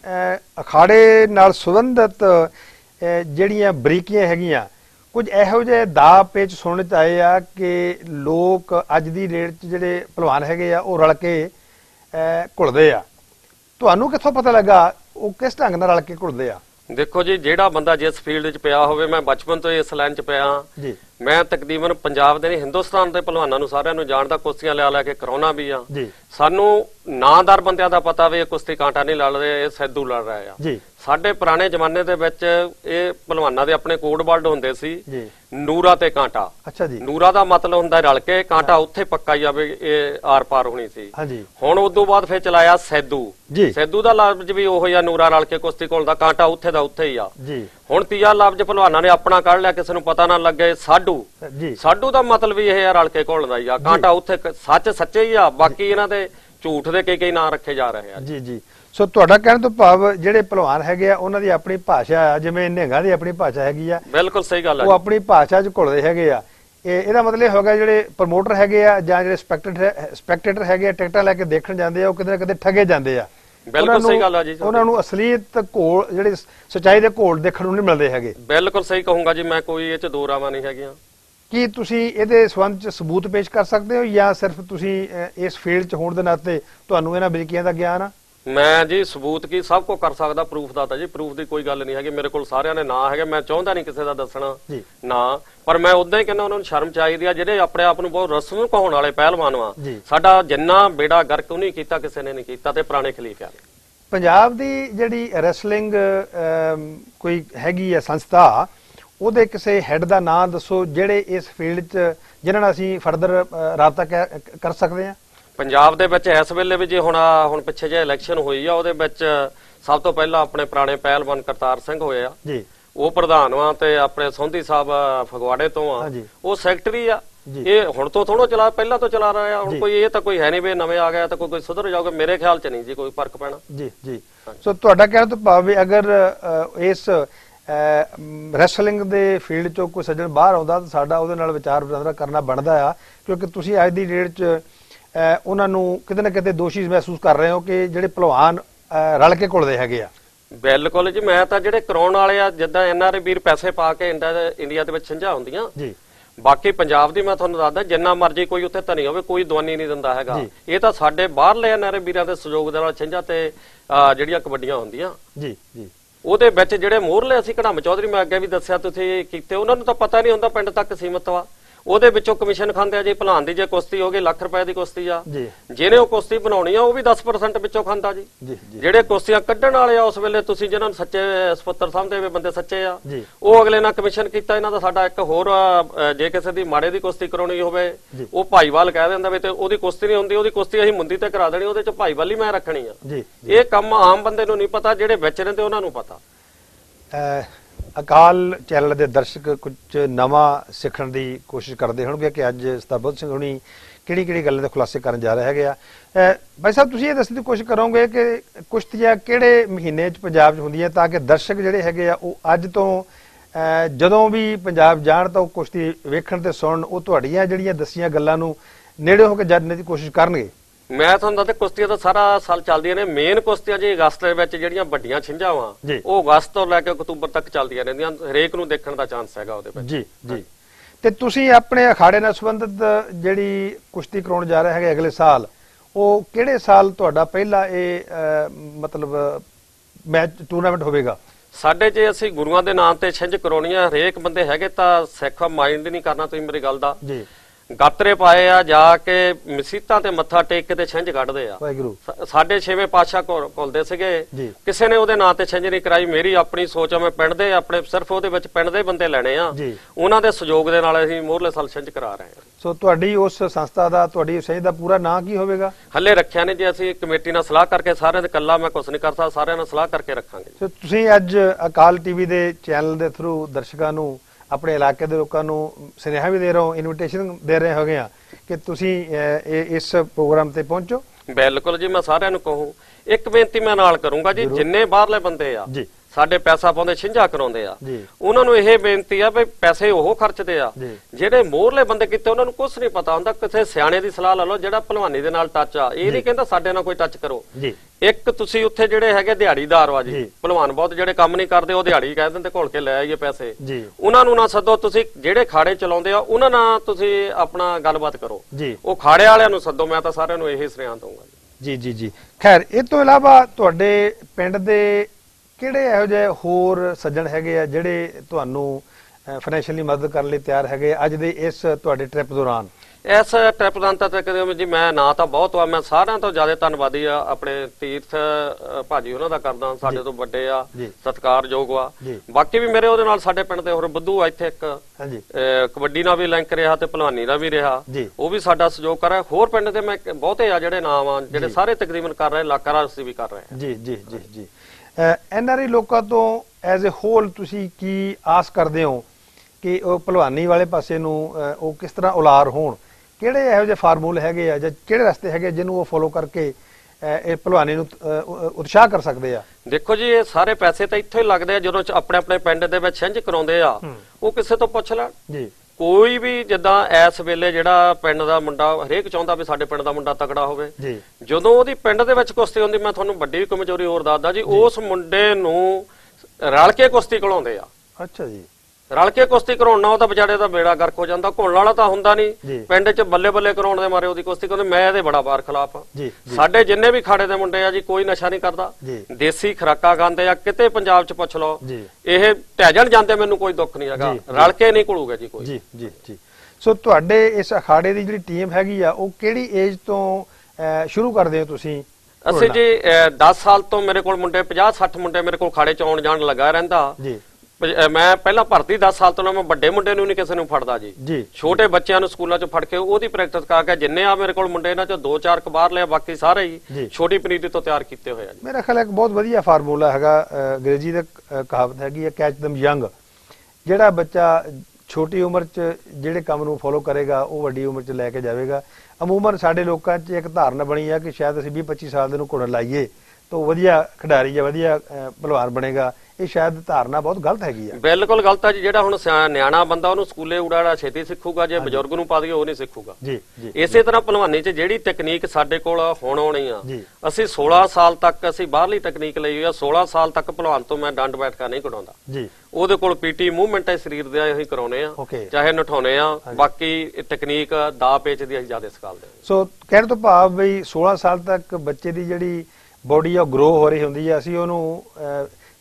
ਅਖਾੜੇ ਨਾਲ ਸੰਬੰਧਿਤ ਜਿਹੜੀਆਂ ਬਰੀਕੀਆਂ ਹੈਗੀਆਂ, ਕੁਝ ਇਹੋ ਜਿਹੇ ਦਾ ਪੇਚ ਸੁਣਨ 'ਚ ਆਏ ਆ ਕਿ ਲੋਕ ਅੱਜ ਦੀ ਡੇਟ 'ਚ ਜਿਹੜੇ ਭਲਵਾਨ ਹੈਗੇ ਆ ਉਹ ਰਲ ਕੇ ਘੁਲਦੇ ਆ। ਤੁਹਾਨੂੰ ਕਿੱਥੋਂ ਪਤਾ ਲੱਗਾ ਉਹ ਕਿਸ ਢੰਗ ਨਾਲ ਰਲ ਕੇ ਘੁਲਦੇ ਆ? ਦੇਖੋ ਜੀ, ਜਿਹੜਾ ਬੰਦਾ ਜਿਸ ਫੀਲਡ 'ਚ ਪਿਆ ਹੋਵੇ, ਮੈਂ ਬਚਪਨ ਤੋਂ ਇਸ ਲਾਈਨ 'ਚ ਪਿਆ ਜੀ। ਮੈਂ ਤਕਰੀਬਨ ਪੰਜਾਬ ਦੇ ਨਹੀਂ, ਹਿੰਦੁਸਤਾਨ ਦੇ ਭਲਵਾਨਾਂ ਨੂੰ ਸਾਰਿਆਂ ਨੂੰ ਜਾਣਦਾ, ਕੁਸ਼ਤੀਆਂ ਲਿਆ ਲੈ ਕੇ ਕਰਾਉਣਾ ਵੀ ਆ। ਸਾਨੂੰ ਨਾਮਦਾਰ ਬੰਦਿਆਂ ਦਾ ਪਤਾ ਵੀ ਇਹ ਕੁਸ਼ਤੀ ਕਾਂਟਾ ਨਹੀਂ ਲੜ ਰਹੇ, ਇਹ ਸੈਦੂ ਲੜ ਰਹੇ ਆ। ਸਾਡੇ ਪੁਰਾਣੇ ਜ਼ਮਾਨੇ ਦੇ ਵਿੱਚ ਇਹ ਭਲਵਾਨਾਂ ਦੇ ਆਪਣੇ ਕੋਡ ਵਰਡ ਹੁੰਦੇ ਸੀ, ਨੂਰਾ ਤੇ ਕਾਂਟਾ। ਅੱਛਾ ਜੀ। ਨੂਰਾ ਦਾ ਮਤਲਬ ਹੁੰਦਾ ਰਲ ਕੇ, ਕਾਂਟਾ ਉੱਥੇ ਪੱਕਾ ਜਾਵੇ, ਇਹ ਆਰ ਪਾਰ ਹੋਣੀ ਸੀ। ਹੁਣ ਉਦੋਂ ਬਾਅਦ ਫਿਰ ਚਲਾਇਆ ਸੈਦੂ। ਸੈਦੂ ਦਾ ਲਫ਼ਜ਼ ਵੀ ਉਹੋ ਜਿਹਾ, ਨੂਰਾ ਰਲ ਕੇ ਕੁਸ਼ਤੀ ਘੁਲਦਾ, ਕਾਂਟਾ ਉੱਥੇ ਦਾ ਉੱਥੇ ਹੀ ਆ। ਹੁਣ ਤੀਜਾ ਲਫ਼ਜ਼ ਭਲਵਾਨਾਂ ਨੇ ਆਪਣਾ ਕੱਢ ਲਿਆ, ਕਿਸੇ ਨੂੰ ਪਤਾ ਨਾ ਲੱਗੇ, ਸਾਡੂ। ਸਾਡੂ ਦਾ ਮਤਲਬ ਵੀ ਇਹ ਆ, ਰਲ ਕੇ ਘੁਲਦਾ ਹੀ ਆ, ਕਾਂਟਾ ਉੱਥੇ ਸੱਚ ਸੱਚੇ ਹੀ ਆ, ਬਾਕੀ ਇਹਨਾਂ ਦੇ ਝੂਠ ਦੇ ਕਈ ਕਈ ਨਾਂ ਰੱਖੇ ਜਾ ਰਹੇ ਆ ਜੀ ਜੀ। ਸੋ ਤੁਹਾਡਾ ਕਹਿਣ ਤੋਂ ਭਾਵ ਜਿਹੜੇ ਭਲਵਾਨ ਹੈਗੇ ਆ ਉਹਨਾਂ ਦੀ ਆਪਣੀ ਭਾਸ਼ਾ ਆ, ਜਿਵੇਂ ਨਿਹੰਗਾਂ ਦੀ ਆਪਣੀ ਭਾਸ਼ਾ ਹੈਗੀ ਆ। ਬਿਲਕੁਲ ਸਹੀ ਗੱਲ ਆ। ਉਹ ਆਪਣੀ ਭਾਸ਼ਾ 'ਚ ਘੁਲਦੇ ਹੈਗੇ ਆ। ਇਹ ਇਹਦਾ ਮਤਲਬ ਹੋ ਗਿਆ ਜਿਹੜੇ ਪ੍ਰਮੋਟਰ ਹੈਗੇ ਆ ਜਾਂ ਜਿਹੜੇ ਸਪੈਕਟੇਟਰ ਸਪੈਕਟੇਟਰ ਹੈਗੇ ਆ, ਟਿਕਟਾਂ ਲੈ ਕੇ ਦੇਖਣ ਜਾਂਦੇ ਆ, ਉਹ ਕਿਤੇ ਨਾ ਕਿਤੇ ਠੱਗੇ ਜਾਂਦੇ ਆ। ਬਿਲਕੁਲ ਸਹੀ ਗੱਲ ਆ ਜੀ। ਉਹਨਾਂ ਨੂੰ ਅਸਲੀਅਤ ਘੋਲ, ਜਿਹੜੇ ਸੱਚਾਈ ਦੇ ਘੋਲ ਦੇਖਣ ਨੂੰ ਨਹੀਂ ਮਿਲਦੇ ਹੈਗੇ। ਬਿਲਕੁਲ ਸਹੀ ਕਹੂੰਗਾ ਜੀ, ਮੈਂ ਕੋਈ ਇਹ 'ਚ ਦੋ ਰਾਵਾਂ ਨਹੀਂ ਹੈਗੀਆਂ। ਕੀ ਤੁਸੀਂ ਇਹਦੇ ਸੰਬੰਧ 'ਚ ਸਬੂਤ ਪੇਸ਼ ਕਰ ਸਕਦੇ ਹੋ ਜਾਂ ਸਿਰਫ ਤੁਸੀਂ ਇਸ ਫੀਲਡ 'ਚ ਹੋਣ ਦੇ ਨਾਤੇ ਤੁਹਾਨੂੰ ਇਹਨਾਂ ਬਰੀਕੀਆਂ ਦਾ ਗਿਆਨ ਆ? ਮੈਂ ਜੀ ਸਬੂਤ ਕੀ ਸਭ ਕੁਝ ਕਰ ਸਕਦਾ, ਪ੍ਰੂਫ ਦਾ ਤਾਂ ਜੀ ਪ੍ਰੂਫ ਦੀ ਕੋਈ ਗੱਲ ਨਹੀਂ ਹੈਗੀ। ਮੇਰੇ ਕੋਲ ਸਾਰਿਆਂ ਨੇ ਨਾਂ ਹੈਗੇ, ਮੈਂ ਚਾਹੁੰਦਾ ਨਹੀਂ ਕਿਸੇ ਦਾ ਦੱਸਣਾ ਨਾਂ, ਪਰ ਮੈਂ ਉਦਾਂ ਹੀ ਕਹਿੰਦਾ ਉਹਨਾਂ ਨੂੰ ਸ਼ਰਮ ਚਾਹੀਦੀ ਆ ਜਿਹੜੇ ਆਪਣੇ ਆਪ ਨੂੰ ਬਹੁਤ ਰਸਮ ਕਹਾਉਣ ਵਾਲੇ ਪਹਿਲਵਾਨ ਵਾ। ਸਾਡਾ ਜਿੰਨਾ ਬੇੜਾ ਗਰਕ ਉਹਨੇ ਕੀਤਾ, ਕਿਸੇ ਨੇ ਨਹੀਂ ਕੀਤਾ, ਤੇ ਪੁਰਾਣੇ ਖਲੀਫਿਆਂ ਨੇ। ਪੰਜਾਬ ਦੀ ਜਿਹੜੀ ਰੈਸਲਿੰਗ ਕੋਈ ਹੈਗੀ ਆ ਸੰਸਥਾ, ਉਹਦੇ ਕਿਸੇ ਹੈੱਡ ਦਾ ਨਾਂ ਦੱਸੋ ਜਿਹੜੇ ਇਸ ਫੀਲਡ 'ਚ ਜਿਨ੍ਹਾਂ ਨਾਲ ਅਸੀਂ ਫਰਦਰ ਰਾਬਤਾ ਕਰ ਸਕਦੇ ਹਾਂ। ਪੰਜਾਬ ਦੇ ਵਿੱਚ ਇਸ ਵੇਲੇ ਵੀ ਜੇ ਹੁਣ ਹੁਣ ਪਿੱਛੇ ਜੇ ਇਲੈਕਸ਼ਨ ਹੋਈ ਆ, ਉਹਦੇ ਵਿੱਚ ਸਭ ਤੋਂ ਪਹਿਲਾਂ ਆਪਣੇ ਪੁਰਾਣੇ ਪਹਿਲਵਾਨ ਕਰਤਾਰ ਸਿੰਘ ਹੋਏ ਆ ਜੀ, ਉਹ ਪ੍ਰਧਾਨ ਵਾ, ਤੇ ਆਪਣੇ ਸੋਂਧੀ ਸਾਹਿਬ ਫਗਵਾੜੇ ਤੋਂ ਆ, ਉਹ ਸੈਕਟਰੀ ਆ। ਇਹ ਹੁਣ ਤੋਂ ਥੋੜਾ ਚਲਾ, ਪਹਿਲਾਂ ਤੋਂ ਚਲਾ ਰਿਹਾ। ਹੁਣ ਕੋਈ ਇਹ ਤਾਂ ਕੋਈ ਹੈ ਨਹੀਂ ਵੀ ਨਵੇਂ ਆ ਗਿਆ ਤਾਂ ਕੋਈ ਕੋਈ ਸੁਧਰ ਜਾਊਗਾ, ਮੇਰੇ ਖਿਆਲ 'ਚ ਨਹੀਂ ਜੀ ਕੋਈ ਫਰਕ ਪੈਣਾ ਜੀ ਜੀ। ਸੋ ਤੁਹਾਡਾ ਕਹਿਣ ਤੋਂ ਭਾਵ ਵੀ ਅਗਰ ਇਸ ਰੈਸਲਿੰਗ ਦੇ ਫੀਲਡ 'ਚੋਂ ਕੋਈ ਸੱਜਣ ਬਾਹਰ ਆਉਂਦਾ ਤਾਂ ਸਾਡਾ ਉਹਦੇ ਨਾਲ ਵਿਚਾਰ ਵਟਾਂਦਰਾ ਕਰਨਾ ਬਣਦਾ ਆ, ਕਿਉਂਕਿ ਤੁਸੀਂ ਅੱਜ ਦੀ ਡੇਟ 'ਚ ਉਹਨਾਂ ਨੂੰ ਕਿਤੇ ਨਾ ਕਿਤੇ ਦੋਸ਼ੀ ਮਹਿਸੂਸ ਕਰ ਰਹੇ ਹੋ ਕਿ ਜਿਹੜੇ ਭਲਵਾਨ ਰਲ ਕੇ ਘੁਲਦੇ ਹੈਗੇ ਆ। ਬਿਲਕੁਲ ਜੀ, ਮੈਂ ਤਾਂ ਜਿਹੜੇ ਕਰਾਉਣ ਵਾਲੇ ਆ, ਜਿੱਦਾਂ ਐਨ ਆਰ ਆਈ ਵੀਰ ਪੈਸੇ ਪਾ ਕੇ ਇੰਡੀਆ ਦੇ ਵਿੱਚ ਛਿੰਝਾਂ ਹੁੰਦੀਆਂ ਜੀ। ਬਾਕੀ ਪੰਜਾਬ ਦੀ ਮੈਂ ਤੁਹਾਨੂੰ ਦੱਸਦਾ, ਜਿੰਨਾ ਮਰਜ਼ੀ ਕੋਈ ਉੱਥੇ ਧਨੀ ਹੋਵੇ, ਕੋਈ ਦਵਾਨੀ ਨਹੀਂ ਦਿੰਦਾ ਹੈਗਾ। ਇਹ ਤਾਂ ਸਾਡੇ ਬਾਹਰਲੇ ਐਨ ਆਰ ਆਈ ਵੀਰਾਂ ਦੇ ਸਹਿਯੋਗ ਦੇ ਨਾਲ ਛਿੰਝਾਂ ਤੇ ਜਿਹੜੀਆਂ ਕਬੱਡੀਆਂ ਹੁੰਦੀਆਂ ਜੀ ਜੀ, ਉਹਦੇ ਵਿੱਚ ਜਿਹੜੇ ਮੋਹਰਲੇ ਅਸੀਂ ਘੜਾਮ ਚੌਧਰੀ, ਮੈਂ ਅੱਗੇ ਵੀ ਦੱਸਿਆ ਤੁਸੀਂ ਕੀਤੇ, ਉਹਨਾਂ ਨੂੰ ਤਾਂ ਪਤਾ ਨਹੀਂ ਹੁੰਦਾ, ਪਿੰਡ ਤੱਕ ਸੀਮਤ ਵਾ। ਉਹਦੇ ਵਿੱਚੋਂ ਕਮਿਸ਼ਨ ਖਾਂਦੇ ਆ ਜੀ। ਭਲਵਾਨ ਦੀ ਜੇ ਕੁਸ਼ਤੀ ਹੋ ਗਈ ਲੱਖ ਰੁਪਏ ਦੀ ਕੁਸ਼ਤੀ ਆ, ਜੀ ਜਿਹਨੇ ਉਹ ਕੁਸ਼ਤੀ ਬਣਾਉਣੀ ਆ ਉਹ ਵੀ ਦਸ ਪਰਸੈਂਟ ਵਿੱਚੋਂ ਖਾਂਦਾ ਜੀ। ਜਿਹੜੇ ਕੁਸ਼ਤੀਆਂ ਕੱਢਣ ਵਾਲੇ ਆ ਉਸ ਵੇਲੇ ਤੁਸੀਂ ਜਿਹਨਾਂ ਨੂੰ ਸੱਚੇ ਸਪੁੱਤਰ ਸਮਝਦੇ ਹੋਏ ਬੰਦੇ ਸੱਚੇ ਆ, ਉਹ ਅਗਲੇ ਨਾਲ ਕਮਿਸ਼ਨ ਕੀਤਾ ਇਹਨਾਂ ਦਾ। ਸਾਡਾ ਇੱਕ ਹੋਰ ਜੇ ਕਿਸੇ ਦੀ ਮਾੜੇ ਦੀ ਕੁਸ਼ਤੀ ਕਰਾਉਣੀ ਹੋਵੇ ਉਹ ਭਾਈਵਾਲ ਕਹਿ ਦਿੰਦਾ ਵੀ ਤੇ ਉਹਦੀ ਕੁਸ਼ਤੀ ਨਹੀਂ ਹੁੰਦੀ, ਉਹਦੀ ਕੁਸ਼ਤੀ ਅਸੀਂ ਮੁੰਦੀ ਤੇ ਕਰਾ ਦੇਣੀ, ਉਹਦੇ ਚ ਭਾਈਵਾਲੀ ਮੈਂ ਰੱਖਣੀ ਆ। ਇਹ ਕੰਮ ਆਮ ਬੰਦੇ ਨੂੰ ਨਹੀਂ ਪਤਾ, ਜਿਹੜੇ ਵਿੱਚ ਰਹਿੰਦੇ ਉਹਨਾਂ ਨੂੰ ਪਤਾ। ਅਕਾਲ ਚੈਨਲ ਦੇ ਦਰਸ਼ਕ ਕੁਝ ਨਵਾਂ ਸਿੱਖਣ ਦੀ ਕੋਸ਼ਿਸ਼ ਕਰਦੇ ਹੋਣਗੇ ਕਿ ਅੱਜ ਸਰਦਾਰ ਬੁੱਧ ਸਿੰਘ ਹੁਣੀ ਕਿਹੜੀ ਕਿਹੜੀ ਗੱਲਾਂ ਦੇ ਖੁਲਾਸੇ ਕਰਨ ਜਾ ਰਹੇ ਹੈਗੇ ਆ। ਭਾਈ ਸਾਹਿਬ ਤੁਸੀਂ ਇਹ ਦੱਸਣ ਦੀ ਕੋਸ਼ਿਸ਼ ਕਰੋਗੇ ਕਿ ਕੁਸ਼ਤੀਆਂ ਕਿਹੜੇ ਮਹੀਨੇ 'ਚ ਪੰਜਾਬ 'ਚ ਹੁੰਦੀਆਂ ਤਾਂ ਕਿ ਦਰਸ਼ਕ ਜਿਹੜੇ ਹੈਗੇ ਆ ਉਹ ਅੱਜ ਤੋਂ ਜਦੋਂ ਵੀ ਪੰਜਾਬ ਜਾਣ ਤਾਂ ਉਹ ਕੁਸ਼ਤੀ ਵੇਖਣ ਤੇ ਸੁਣਨ, ਉਹ ਤੁਹਾਡੀਆਂ ਜਿਹੜੀਆਂ ਦੱਸੀਆਂ ਗੱਲਾਂ ਨੂੰ ਨੇੜੇ ਹੋ ਕੇ ਜਾਣਨ ਦੀ ਕੋਸ਼ਿਸ਼ ਕਰਨਗੇ। ਮੈਂ ਤੁਹਾਨੂੰ ਦੱਸਦਾ ਕੁਸ਼ਤੀਆਂ ਤਾਂ ਸਾਰਾ ਸਾਲ ਚੱਲਦੀਆਂ ਨੇ। ਮੇਨ ਕੁਸ਼ਤੀਆਂ ਜੀ ਅਗਸਤ ਦੇ ਵਿੱਚ ਜਿਹੜੀਆਂ ਵੱਡੀਆਂ ਛਿੰਝਾਂ ਵਾ ਉਹ ਅਗਸਤ ਤੋਂ ਲੈ ਕੇ ਅਕਤੂਬਰ ਤੱਕ ਚੱਲਦੀਆਂ ਰਹਿੰਦੀਆਂ, ਹਰੇਕ ਨੂੰ ਦੇਖਣ ਦਾ ਚਾਂਸ ਹੈਗਾ ਉਹਦੇ ਵਿੱਚ। ਜੀ ਜੀ ਤੇ ਤੁਸੀਂ ਆਪਣੇ ਅਖਾੜੇ ਨਾਲ ਸੰਬੰਧਿਤ ਜਿਹੜੀ ਕੁਸ਼ਤੀ ਕਰਾਉਣ ਜਾ ਰਹੇ ਹੈਗੇ ਅਗਲੇ ਸਾਲ, ਉਹ ਕਿਹੜੇ ਸਾਲ ਤੁਹਾਡਾ ਪਹਿਲਾ ਇਹ ਮਤਲਬ ਮੈਚ ਟੂਰਨਾਮੈਂਟ ਹੋਵੇਗਾ? ਸਾਡੇ ਜੇ ਅਸੀਂ ਗੁਰੂਆਂ ਦੇ ਨਾਮ ਤੇ ਛਿੰਝ ਕਰਾਉਣੀ ਆ, ਹਰੇਕ ਬੰਦੇ ਹੈਗੇ ਤਾਂ ਸਿੱਖ ਮਾਈਂਡ ਨਹੀਂ ਕਰਨਾ ਤੁਸੀਂ ਮੇਰੀ ਗੱਲ ਦਾ। ਜੀ ਗਾਤਰੇ ਪਾਏ ਆ, ਜਾ ਕੇ ਮਸੀਤਾਂ ਤੇ ਮੱਥਾ ਟੇਕ ਕੇ ਤੇ ਛਿੰਝ ਕੱਢਦੇ ਆ। ਸਾਡੇ ਛੇਵੇਂ ਪਾਤਸ਼ਾਹ ਘੁਲਦੇ ਸੀਗੇ, ਕਿਸੇ ਨੇ ਉਹਦੇ ਨਾਂ ਤੇ ਛਿੰਝ ਨਹੀਂ ਕਰਾਈ। ਮੇਰੀ ਆਪਣੀ ਸੋਚ ਆ, ਮੈਂ ਪਿੰਡ ਦੇ ਆਪਣੇ ਸਿਰਫ ਉਹਦੇ ਵਿੱਚ ਪਿੰਡ ਦੇ ਬੰਦੇ ਲੈਣੇ ਆ, ਉਹਨਾਂ ਦੇ ਸਹਿਯੋਗ ਦੇ ਨਾਲ ਅਸੀਂ ਮੋਹਰਲੇ ਸਾਲ ਛਿੰਝ ਕਰਾ ਰਹੇ ਹਾਂ। ਸੋ ਤੁਹਾਡੀ ਉਸ ਸੰਸਥਾ ਦਾ, ਤੁਹਾਡੀ ਛਿੰਝ ਦਾ ਪੂਰਾ ਨਾਂ ਕੀ ਹੋਵੇਗਾ? ਹੱਲੇ ਰੱਖਿਆ ਨਹੀਂ ਜੀ, ਅਸੀਂ ਕਮੇਟੀ ਨਾਲ ਸਲਾਹ ਕਰਕੇ, ਸਾਰਿਆਂ ਦੇ ਇਕੱਲਾ ਮੈਂ ਕੁਝ ਨਹੀਂ ਕਰ ਸਕਦਾ, ਸਾਰਿਆਂ ਨਾਲ ਸਲਾਹ ਕਰਕੇ ਰੱਖਾਂਗੇ। ਸੋ ਤੁਸੀਂ ਅੱਜ ਅਕਾਲ ਟੀਵੀ ਦੇ ਚੈਨਲ ਦੇ ਥਰੂ ਦਰਸ਼ਕਾਂ ਨੂੰ, ਆਪਣੇ ਇਲਾਕੇ ਦੇ ਲੋਕਾਂ ਨੂੰ ਸੁਨੇਹਾ ਵੀ ਦੇ ਰਹੇ ਹੋ, ਇਨਵੀਟੇਸ਼ਨ ਦੇ ਰਹੇ ਹੈਗੇ ਆ ਕਿ ਤੁਸੀਂ ਇਸ ਪ੍ਰੋਗਰਾਮ ਤੇ ਪਹੁੰਚੋ? ਬਿਲਕੁਲ ਜੀ, ਮੈਂ ਸਾਰਿਆਂ ਨੂੰ ਕਹੂੰ। ਇੱਕ ਬੇਨਤੀ ਮੈਂ ਨਾਲ ਕਰੂੰਗਾ ਜੀ, ਜਿੰਨੇ ਬਾਹਰਲੇ ਬੰਦੇ ਆ ਸਾਡੇ ਪੈਸਾ ਪਾਉਂਦੇ ਛਿੰਝਾ ਕਰਾਉਂਦੇ ਆ, ਉਹਨਾਂ ਨੂੰ ਇਹ ਬੇਨਤੀ ਆ ਵੀ ਪੈਸੇ ਉਹ ਖਰਚਦੇ ਆ। ਜਿਹੜੇ ਮੋਹਰਲੇ ਬੰਦੇ ਕਿਤੇ ਉਹਨਾਂ ਨੂੰ ਕੁਝ ਨਹੀਂ ਪਤਾ ਹੁੰਦਾ, ਕਿਸੇ ਸਿਆਣੇ ਦੀ ਸਲਾਹ ਲੈ ਲਓ ਜਿਹੜਾ ਭਲਵਾਨੀ ਦੇ ਨਾਲ ਟੱਚ ਆ। ਇਹ ਨਹੀਂ ਕਹਿੰਦਾ ਸਾਡੇ ਨਾਲ ਕੋਈ ਟੱਚ ਕਰੋ। ਇੱਕ ਤੁਸੀਂ ਉੱਥੇ ਜਿਹੜੇ ਹੈਗੇ ਦਿਹਾੜੀਦਾਰ ਵਾ ਜੀ, ਭਲਵਾਨ ਬਹੁਤ ਜਿਹੜੇ ਕੰਮ ਨਹੀਂ ਕਰਦੇ, ਉਹ ਦਿਹਾੜੀ ਕਹਿ ਦਿੰਦੇ ਘੋਲ ਕੇ ਲੈ ਆਈਏ ਪੈਸੇ, ਉਹਨਾਂ ਨੂੰ ਨਾ ਸੱਦੋ। ਤੁਸੀਂ ਜਿਹੜੇ ਖਾੜੇ ਚਲਾਉਂਦੇ ਆ ਉਹਨਾਂ ਨਾਲ ਤੁਸੀਂ ਆਪਣਾ ਗੱਲਬਾਤ ਕਰੋ, ਉਹ ਖਾੜੇ ਵਾਲਿਆਂ ਨੂੰ ਸੱਦੋ। ਮੈਂ ਤਾਂ ਸਾਰਿਆਂ ਨੂੰ ਇਹੀ ਸੁਨੇਹਾ ਦਊਂਗਾ ਜੀ। ਜੀ ਜੀ ਖੈਰ, ਇਹ ਤੋਂ ਇਲਾਵਾ ਤੁਹਾਡੇ ਪਿੰਡ ਦੇ ਕਿਹੜੇ ਇਹੋ ਜਿਹੇ ਹੋਰ ਸੱਜਣ ਹੈਗੇ ਆ ਜਿਹੜੇ ਤੁਹਾਨੂੰ ਫਾਈਨੈਂਸ਼ੀਅਲੀ ਮਦਦ ਕਰਨ ਲਈ ਤਿਆਰ ਹੈਗੇ ਅੱਜ ਦੇ ਇਸ ਤੁਹਾਡੇ ਟ੍ਰਿਪ ਦੌਰਾਨ? ਇਸ ਟ੍ਰਿਪ ਦੌਰਾਨ ਤਾਂ ਕਦੇ ਜੀ ਮੈਂ ਨਾ ਤਾਂ ਬਹੁਤ ਆ, ਮੈਂ ਸਾਰਿਆਂ ਤੋਂ ਜ਼ਿਆਦਾ ਧੰਨਵਾਦੀ ਆ ਆਪਣੇ ਤੀਰਥ ਭਾਜੀ ਉਹਨਾਂ ਦਾ ਕਰਦਾ, ਸਾਡੇ ਤੋਂ ਵੱਡੇ ਆ, ਸਤਿਕਾਰਯੋਗ ਆ। ਬਾਕੀ ਵੀ ਮੇਰੇ ਉਹਦੇ ਨਾਲ ਸਾਡੇ ਪਿੰਡ ਦੇ ਹੋਰ ਬੁੱਧੂ ਆ ਇੱਥੇ ਇੱਕ, ਕਬੱਡੀ ਨਾਲ ਵੀ ਲਿੰਕ ਰਿਹਾ ਤੇ ਭਲਵਾਨੀ ਨਾਲ ਵੀ ਰਿਹਾ, ਉਹ ਵੀ ਸਾਡਾ ਸਹਿਯੋਗ ਕਰ ਰਿਹਾ। ਹੋਰ ਪਿੰਡ ਦੇ ਮੈਂ ਬਹੁਤੇ ਆ ਜਿਹੜੇ ਨਾਮ ਆ, ਜਿਹੜੇ ਸਾਰੇ ਤਕਰੀਬਨ ਕਰ ਰਹੇ, ਇਲਾਕਾ ਰਾਜ ਵੀ ਕਰ ਰਹੇ। ਜੀ ਜੀ ਜੀ ਜੀ ਐਨ ਆਰ ਆਈ ਲੋਕਾਂ ਤੋਂ ਐਜ਼ ਏ ਹੋਲ ਤੁਸੀਂ ਕੀ ਆਸ ਕਰਦੇ ਹੋ ਕਿ ਉਹ ਭਲਵਾਨੀ ਵਾਲੇ ਪਾਸੇ ਨੂੰ ਉਹ ਕਿਸ ਤਰ੍ਹਾਂ ਉਲਾਰ ਹੋਣ? ਕਿਹੜੇ ਇਹੋ ਜਿਹੇ ਫਾਰਮੂਲੇ ਹੈਗੇ ਆ ਜਾਂ ਕਿਹੜੇ ਰਸਤੇ ਹੈਗੇ ਜਿਹਨੂੰ ਉਹ ਫੋਲੋ ਕਰਕੇ ਇਹ ਭਲਵਾਨੀ ਨੂੰ ਉਤਸ਼ਾਹ ਕਰ ਸਕਦੇ ਆ? ਦੇਖੋ ਜੀ, ਇਹ ਸਾਰੇ ਪੈਸੇ ਤਾਂ ਇੱਥੋਂ ਹੀ ਲੱਗਦੇ ਆ ਜਦੋਂ ਆਪਣੇ ਆਪਣੇ ਪਿੰਡ ਦੇ ਵਿੱਚ ਛਿੰਝ ਕਰਾਉਂਦੇ ਆ, ਉਹ ਕਿਸੇ ਤੋਂ ਪੁੱਛ ਲੈਣ ਜੀ। ਕੋਈ ਵੀ ਜਿੱਦਾਂ ਇਸ ਵੇਲੇ ਜਿਹੜਾ ਪਿੰਡ ਦਾ ਮੁੰਡਾ, ਹਰੇਕ ਚਾਹੁੰਦਾ ਵੀ ਸਾਡੇ ਪਿੰਡ ਦਾ ਮੁੰਡਾ ਤਕੜਾ ਹੋਵੇ। ਜਦੋਂ ਉਹਦੀ ਪਿੰਡ ਦੇ ਵਿੱਚ ਕੁਸ਼ਤੀ ਹੁੰਦੀ, ਮੈਂ ਤੁਹਾਨੂੰ ਵੱਡੀ ਕਮਜ਼ੋਰੀ ਹੋਰ ਦੱਸਦਾ ਜੀ, ਉਸ ਮੁੰਡੇ ਨੂੰ ਰਲ ਕੇ ਕੁਸ਼ਤੀ ਘਲਾਉਂਦੇ ਆ। ਅੱਛਾ ਜੀ। ਰਲ ਕੇ ਕੁਸ਼ਤੀ ਕਰਾਉਣਾ, ਉਹ ਤਾਂ ਵਿਚਾਰੇ ਦਾ ਬੇੜਾ ਗਰਕ ਹੋ ਜਾਂਦਾ। ਘੁਲਣ ਵਾਲਾ ਤਾਂ ਹੁੰਦਾ ਨਹੀਂ, ਪਿੰਡ 'ਚ ਬੱਲੇ ਬੱਲੇ ਕਰਾਉਣ ਦੇ ਮਾਰੇ ਉਹਦੀ ਕੁਸ਼ਤੀ ਕਹਿੰਦੇ। ਮੈਂ ਇਹਦੇ ਬੜਾ ਬਾਰ ਖਿਲਾਫ ਆ। ਸਾਡੇ ਜਿੰਨੇ ਵੀ ਖਾੜੇ ਦੇ ਮੁੰਡੇ ਆ ਜੀ, ਕੋਈ ਨਸ਼ਾ ਨਹੀਂ ਕਰਦਾ, ਦੇਸੀ ਖੁਰਾਕਾਂ ਖਾਂਦੇ ਆ। ਕਿਤੇ ਪੰਜਾਬ 'ਚ ਪੁੱਛ ਲਓ, ਇਹ ਢਹਿ ਜਾਂਦੇ, ਮੈਨੂੰ ਕੋਈ ਦੁੱਖ ਨਹੀਂ ਹੈਗਾ। ਰਲ ਕੇ ਨਹੀਂ ਘੁਲੂਗਾ ਜੀ ਕੋਈ। ਜੀ ਜੀ ਜੀ ਸੋ ਤੁਹਾਡੇ ਇਸ ਅਖਾੜੇ ਦੀ ਜਿਹੜੀ ਟੀਮ ਹੈਗੀ ਆ, ਉਹ ਕਿਹੜੀ ਏਜ ਤੋਂ ਸ਼ੁਰੂ ਕਰਦੇ ਹੋ ਤੁਸੀਂ? ਅਸੀਂ ਜੀ ਦਸ ਸਾਲ ਤੋਂ ਮੇਰੇ ਕੋਲ ਮੁੰਡੇ ਪੰਜਾਹ ਸੱਠ ਮੁੰਡੇ ਮੇਰੇ ਕੋਲ ਖਾੜੇ 'ਚ ਆਉਣ ਜਾਣ ਲੱਗਾ ਰਹਿੰਦਾ ਜੀ। ਮੈਂ ਪਹਿਲਾਂ ਭਰਤੀ ਦਸ ਸਾਲ ਤੋਂ ਨਾ, ਮੈਂ ਵੱਡੇ ਮੁੰਡੇ ਨੂੰ ਨਹੀਂ ਕਿਸੇ ਨੂੰ ਫੜਦਾ ਜੀ। ਛੋਟੇ ਬੱਚਿਆਂ ਨੂੰ ਸਕੂਲਾਂ 'ਚ ਫੜ ਕੇ ਉਹਦੀ ਪ੍ਰੈਕਟਿਸ ਕਰਕੇ, ਜਿੰਨੇ ਆ ਮੇਰੇ ਕੋਲ ਮੁੰਡੇ ਇਹਨਾਂ 'ਚੋਂ ਦੋ ਚਾਰ ਕਬਾਰ ਲਿਆ, ਬਾਕੀ ਸਾਰੇ ਹੀ ਛੋਟੀ ਪਨੀਰੀ ਤੋਂ ਤਿਆਰ ਕੀਤੇ ਹੋਏ ਆ ਜੀ। ਮੇਰਾ ਖਿਆਲ ਇੱਕ ਬਹੁਤ ਵਧੀਆ ਫਾਰਮੂਲਾ ਹੈਗਾ, ਅੰਗਰੇਜ਼ੀ ਦਾ ਕਹਾਵਤ ਹੈਗੀ ਹੈ, ਕੈਚ ਦਮ ਯੰਗ। ਜਿਹੜਾ ਬੱਚਾ ਛੋਟੀ ਉਮਰ 'ਚ ਜਿਹੜੇ ਕੰਮ ਨੂੰ ਫੋਲੋ ਕਰੇਗਾ, ਉਹ ਵੱਡੀ ਉਮਰ 'ਚ ਲੈ ਕੇ ਜਾਵੇਗਾ। ਅਮੂਮਨ ਸਾਡੇ ਲੋਕਾਂ 'ਚ ਇੱਕ ਧਾਰਨਾ ਬਣੀ ਆ ਕਿ ਸ਼ਾਇਦ ਅਸੀਂ ਵੀਹ ਪੱਚੀ ਸਾਲ ਦੇ ਨੂੰ ਘੁੰਡਣ ਲਾਈਏ ਤਾਂ ਵਧੀਆ ਖਿਡਾਰੀ ਜਾਂ ਵਧੀਆ ਭਲਵਾਨ ਬਣੇਗਾ। ਇਹ ਸ਼ਾਇਦ ਧਾਰਨਾ ਬਹੁਤ ਗਲਤ ਹੈਗੀ ਆ। ਬਿਲਕੁਲ ਗਲਤ ਆ ਜੀ। ਜਿਹੜਾ ਹੁਣ ਨਿਆਣਾ ਬੰਦਾ ਉਹਨੂੰ ਸਕੂਲੇ ਉਡਾੜਾ ਛੇਤੀ ਸਿੱਖੂਗਾ, ਜੇ ਬਜ਼ੁਰਗ ਨੂੰ ਪਾ ਦਈਏ ਉਹ ਨਹੀਂ ਸਿੱਖੂਗਾ ਜੀ। ਇਸੇ ਤਰ੍ਹਾਂ ਭਲਵਾਨੀ 'ਚ ਜਿਹੜੀ ਤਕਨੀਕ ਸਾਡੇ ਕੋਲ ਹੁਣ ਆਉਣੀ ਆ, ਅਸੀਂ ਸੋਲਾਂ ਸਾਲ ਤੱਕ ਅਸੀਂ ਬਾਹਰਲੀ ਤਕਨੀਕ ਲਈ ਹੋਈ ਆ। ਸੋਲਾਂ ਸਾਲ ਤੱਕ ਭਲਵਾਨ ਤੋਂ ਮੈਂ ਡੰਡ ਬੈਠਕਾ ਨਹੀਂ ਕਢਾਉਂਦਾ ਜੀ। ਉਹਦੇ ਕੋਲ ਪੀਟੀ ਮੂਵਮੈਂਟ ਹੈ ਸਰੀਰ ਦੇ, ਅਸੀਂ ਕਰਾਉਨੇ ਆ, ਚਾਹੇ ਨਠਾਉਨੇ ਆ। ਬਾਕੀ ਤਕਨੀਕ ਦਾ ਪੇਚ ਦੀ ਅਸੀਂ ਜ਼ਿਆਦਾ ਸਿਖਾਉਂਦੇ ਆ। ਸੋ ਕਹਿਣ ਤੋਂ ਭਾਵ ਬਈ ਸੋਲਾਂ ਸਾਲ ਤੱਕ ਬੱਚੇ ਦੀ ਜਿਹੜੀ ਬੋਡੀ ਆ ਗਰੋ ਹੋ ਰਹੀ ਹੁੰਦੀ ਹੈ, ਅਸੀਂ ਉਹਨੂੰ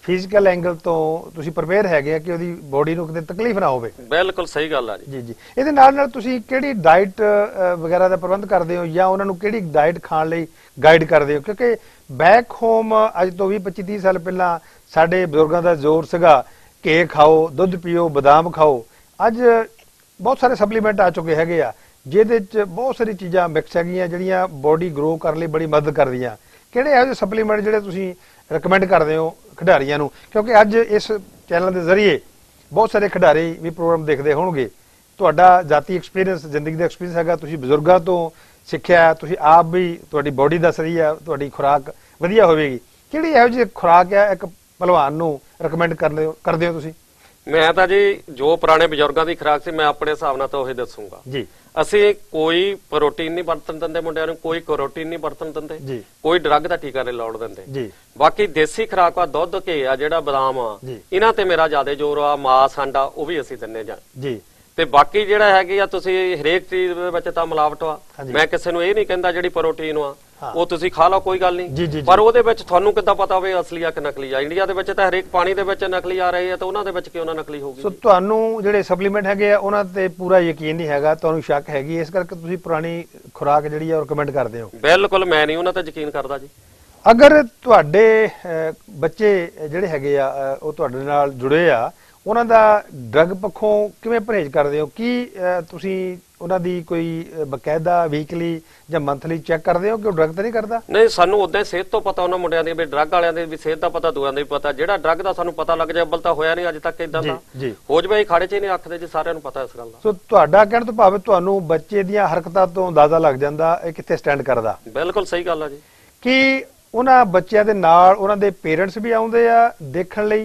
ਫਿਜ਼ੀਕਲ ਐਂਗਲ ਤੋਂ ਤੁਸੀਂ ਪ੍ਰਪੇਅਰ ਹੈਗੇ ਆ ਕਿ ਉਹਦੀ ਬੋਡੀ ਨੂੰ ਕਿਤੇ ਤਕਲੀਫ ਨਾ ਹੋਵੇ। ਬਿਲਕੁਲ ਸਹੀ ਗੱਲ ਆ ਜੀ। ਜੀ ਜੀ ਇਹਦੇ ਨਾਲ ਨਾਲ ਤੁਸੀਂ ਕਿਹੜੀ ਡਾਈਟ ਵਗੈਰਾ ਦਾ ਪ੍ਰਬੰਧ ਕਰਦੇ ਹੋ ਜਾਂ ਉਹਨਾਂ ਨੂੰ ਕਿਹੜੀ ਡਾਈਟ ਖਾਣ ਲਈ ਗਾਈਡ ਕਰਦੇ ਹੋ? ਕਿਉਂਕਿ ਬੈਕ ਹੋਮ ਅੱਜ ਤੋਂ ਵੀਹ ਪੱਚੀ ਤੀਹ ਸਾਲ ਪਹਿਲਾਂ ਸਾਡੇ ਬਜ਼ੁਰਗਾਂ ਦਾ ਜ਼ੋਰ ਸੀਗਾ ਘੇ ਖਾਓ, ਦੁੱਧ ਪੀਓ, ਬਦਾਮ ਖਾਓ। ਅੱਜ ਬਹੁਤ ਸਾਰੇ ਸਪਲੀਮੈਂਟ ਆ ਚੁੱਕੇ ਹੈਗੇ ਆ ਜਿਹਦੇ ਚ ਬਹੁਤ ਸਾਰੀ ਚੀਜ਼ਾਂ ਮਿਕਸ ਹੈਗੀਆਂ ਜਿਹੜੀਆਂ ਬੋਡੀ ਗਰੋ ਕਰਨ ਲਈ ਬੜੀ ਮਦਦ ਕਰਦੀਆਂ। ਕਿਹੜੇ ਇਹੋ ਜਿਹੇ ਸਪਲੀਮੈਂਟ ਜਿਹੜੇ ਤੁਸੀਂ ਰਿਕਮੈਂਡ ਕਰਦੇ ਹੋ ਖਿਡਾਰੀਆਂ ਨੂੰ? ਕਿਉਂਕਿ ਅੱਜ ਇਸ ਚੈਨਲ ਦੇ ਜ਼ਰੀਏ ਬਹੁਤ ਸਾਰੇ ਖਿਡਾਰੀ ਵੀ ਪ੍ਰੋਗਰਾਮ ਦੇਖਦੇ ਹੋਣਗੇ। ਤੁਹਾਡਾ ਜਾਤੀ ਐਕਸਪੀਰੀਅੰਸ, ਜ਼ਿੰਦਗੀ ਦਾ ਐਕਸਪੀਰੀਅੰਸ ਹੈਗਾ, ਤੁਸੀਂ ਬਜ਼ੁਰਗਾਂ ਤੋਂ ਸਿੱਖਿਆ, ਤੁਸੀਂ ਆਪ ਵੀ ਤੁਹਾਡੀ ਬੋਡੀ ਦੱਸ ਰਹੀ ਆ, ਤੁਹਾਡੀ ਖੁਰਾਕ ਵਧੀਆ ਹੋਵੇਗੀ। ਕਿਹੜੀ ਇਹੋ ਜਿਹੀ ਖੁਰਾਕ ਆ ਇੱਕ ਪਹਿਲਵਾਨ ਨੂੰ ਰਿਕਮੈਂਡ ਕਰਦੇ ਹੋ ਕਰਦੇ ਹੋ ਤੁਸੀਂ? ਮੈਂ ਤਾਂ ਜੀ ਜੋ ਪੁਰਾਣੇ ਬਜ਼ੁਰਗਾਂ ਦੀ ਖੁਰਾਕ ਸੀ ਮੈਂ ਆਪਣੇ ਹਿਸਾਬ ਨਾਲ ਤਾਂ ਉਹੀ ਦੱਸੂਗਾ ਜੀ। ਅਸੀਂ ਕੋਈ ਪ੍ਰੋਟੀਨ ਨਹੀਂ ਵਰਤਣ ਦਿੰਦੇ ਮੁੰਡਿਆਂ ਨੂੰ, ਕੋਈ ਕਰੋਟੀਨ ਨਹੀਂ ਵਰਤਣ ਦਿੰਦੇ, ਕੋਈ ਡਰੱਗ ਦਾ ਟੀਕਾ ਨਹੀਂ ਲਾਉਣ ਦਿੰਦੇ। ਬਾਕੀ ਦੇਸੀ ਖੁਰਾਕ ਆ, ਦੁੱਧ, ਘੇ ਆ, ਜਿਹੜਾ ਬਦਾਮ ਆ, ਇਹਨਾਂ ਤੇ ਮੇਰਾ ਜ਼ਿਆਦਾ ਜ਼ੋਰ ਆ। ਮਾਸ, ਆਂਡਾ ਉਹ ਵੀ ਅਸੀਂ ਦਿੰਨੇ ਜਾਂ ਜੀ। ਤੇ ਬਾਕੀ ਜਿਹੜਾ ਹੈਗੀ ਆ ਤੁਸੀਂ ਹਰੇਕ ਚੀਜ਼ ਦੇ ਵਿੱਚ ਤਾਂ ਮਿਲਾਵਟ ਆ। ਮੈਂ ਕਿਸੇ ਨੂੰ ਇਹ ਨਹੀਂ ਕਹਿੰਦਾ ਜਿਹੜੀ ਪ੍ਰੋਟੀਨ ਆ ਉਹ ਤੁਸੀਂ ਖਾ ਲਓ ਕੋਈ ਗੱਲ ਨਹੀਂ, ਪਰ ਉਹਦੇ ਵਿੱਚ ਤੁਹਾਨੂੰ ਕਿੱਦਾਂ ਪਤਾ ਹੋਵੇ ਅਸਲੀ ਆ ਕਿ ਨਕਲੀ ਆ? ਇੰਡੀਆ ਦੇ ਵਿੱਚ ਤਾਂ ਹਰੇਕ ਪਾਣੀ ਦੇ ਵਿੱਚ ਨਕਲੀ ਆ ਰਹੇ ਆ, ਤਾਂ ਉਹਨਾਂ ਦੇ ਵਿੱਚ ਕਿਉਂ ਨਾ ਨਕਲੀ ਹੋਊਗੀ? ਸੋ ਤੁਹਾਨੂੰ ਜਿਹੜੇ ਸਪਲੀਮੈਂਟ ਹੈਗੇ ਆ ਉਹਨਾਂ ਤੇ ਪੂਰਾ ਯਕੀਨ ਨਹੀਂ ਹੈਗਾ, ਤੁਹਾਨੂੰ ਸ਼ੱਕ ਹੈਗੀ, ਇਸ ਕਰਕੇ ਤੁਸੀਂ ਪੁਰਾਣੀ ਖੁਰਾਕ ਜਿਹੜੀ ਆ ਉਹ ਰਿਕਮੈਂਡ ਕਰਦੇ ਹੋ? ਬਿਲਕੁਲ ਮੈਂ ਨਹੀਂ ਉਹਨਾਂ ਤੇ ਯਕੀਨ ਕਰਦਾ ਜੀ। ਅਗਰ ਤੁਹਾਡੇ ਬੱਚੇ ਜਿਹੜੇ ਹੈਗੇ ਆ ਉਹ ਤੁਹਾਡੇ ਨਾਲ ਜੁੜੇ ਆ, ਉਹਨਾਂ ਦਾ ਡਰੱਗ ਪੱਖੋਂ ਕਿਵੇਂ ਪਰਹੇਜ਼ ਕਰਦੇ ਹੋ? ਕੀ ਤੁਸੀਂ ਉਹਨਾਂ ਦੀ ਕੋਈ ਬਕਾਇਦਾ ਵੀਕਲੀ ਜਾਂ ਮੰਥਲੀ ਚੈੱਕ ਕਰਦੇ ਹੋ ਕਿ ਉਹ ਡਰੱਗ ਤਾਂ ਨਹੀਂ ਕਰਦਾ? ਨਹੀਂ, ਸਾਨੂੰ ਉਦਾਂ ਸਿਹਤ ਤੋਂ ਪਤਾ ਉਹਨਾਂ ਮੁੰਡਿਆਂ ਦੀ ਵੀ ਡਰੱਗ ਵਾਲਿਆਂ ਦੀ ਵੀ ਸਿਹਤ ਦਾ ਪਤਾ, ਦੂਆਂ ਦਾ ਵੀ ਪਤਾ। ਜਿਹੜਾ ਡਰੱਗ ਦਾ ਸਾਨੂੰ ਪਤਾ ਲੱਗ ਜਾਏ, ਅੱਬਲ ਤਾਂ ਹੋਇਆ ਨਹੀਂ ਅੱਜ ਤੱਕ ਇਦਾਂ ਦਾ। ਹੋ ਜਵੇ ਖਾੜੇ 'ਚ ਹੀ ਨਹੀਂ ਰੱਖਦੇ ਜੀ, ਸਾਰਿਆਂ ਨੂੰ ਪਤਾ ਇਸ ਗੱਲ ਦਾ। ਸੋ ਤੁਹਾਡਾ ਕਹਿਣ ਤੋਂ ਭਾਵੇਂ ਤੁਹਾਨੂੰ ਬੱਚੇ ਦੀਆਂ ਹਰਕਤਾਂ ਤੋਂ ਅੰਦਾਜ਼ਾ ਲੱਗ ਜਾਂਦਾ ਇਹ ਕਿੱਥੇ ਸਟੈਂਡ ਕਰਦਾ? ਬਿਲਕੁਲ ਸਹੀ ਗੱਲ ਆ ਜੀ। ਕੀ ਉਹਨਾਂ ਬੱਚਿਆਂ ਦੇ ਨਾਲ ਉਹਨਾਂ ਦੇ ਪੇਰੈਂਟਸ ਵੀ ਆਉਂਦੇ ਆ ਦੇਖਣ ਲਈ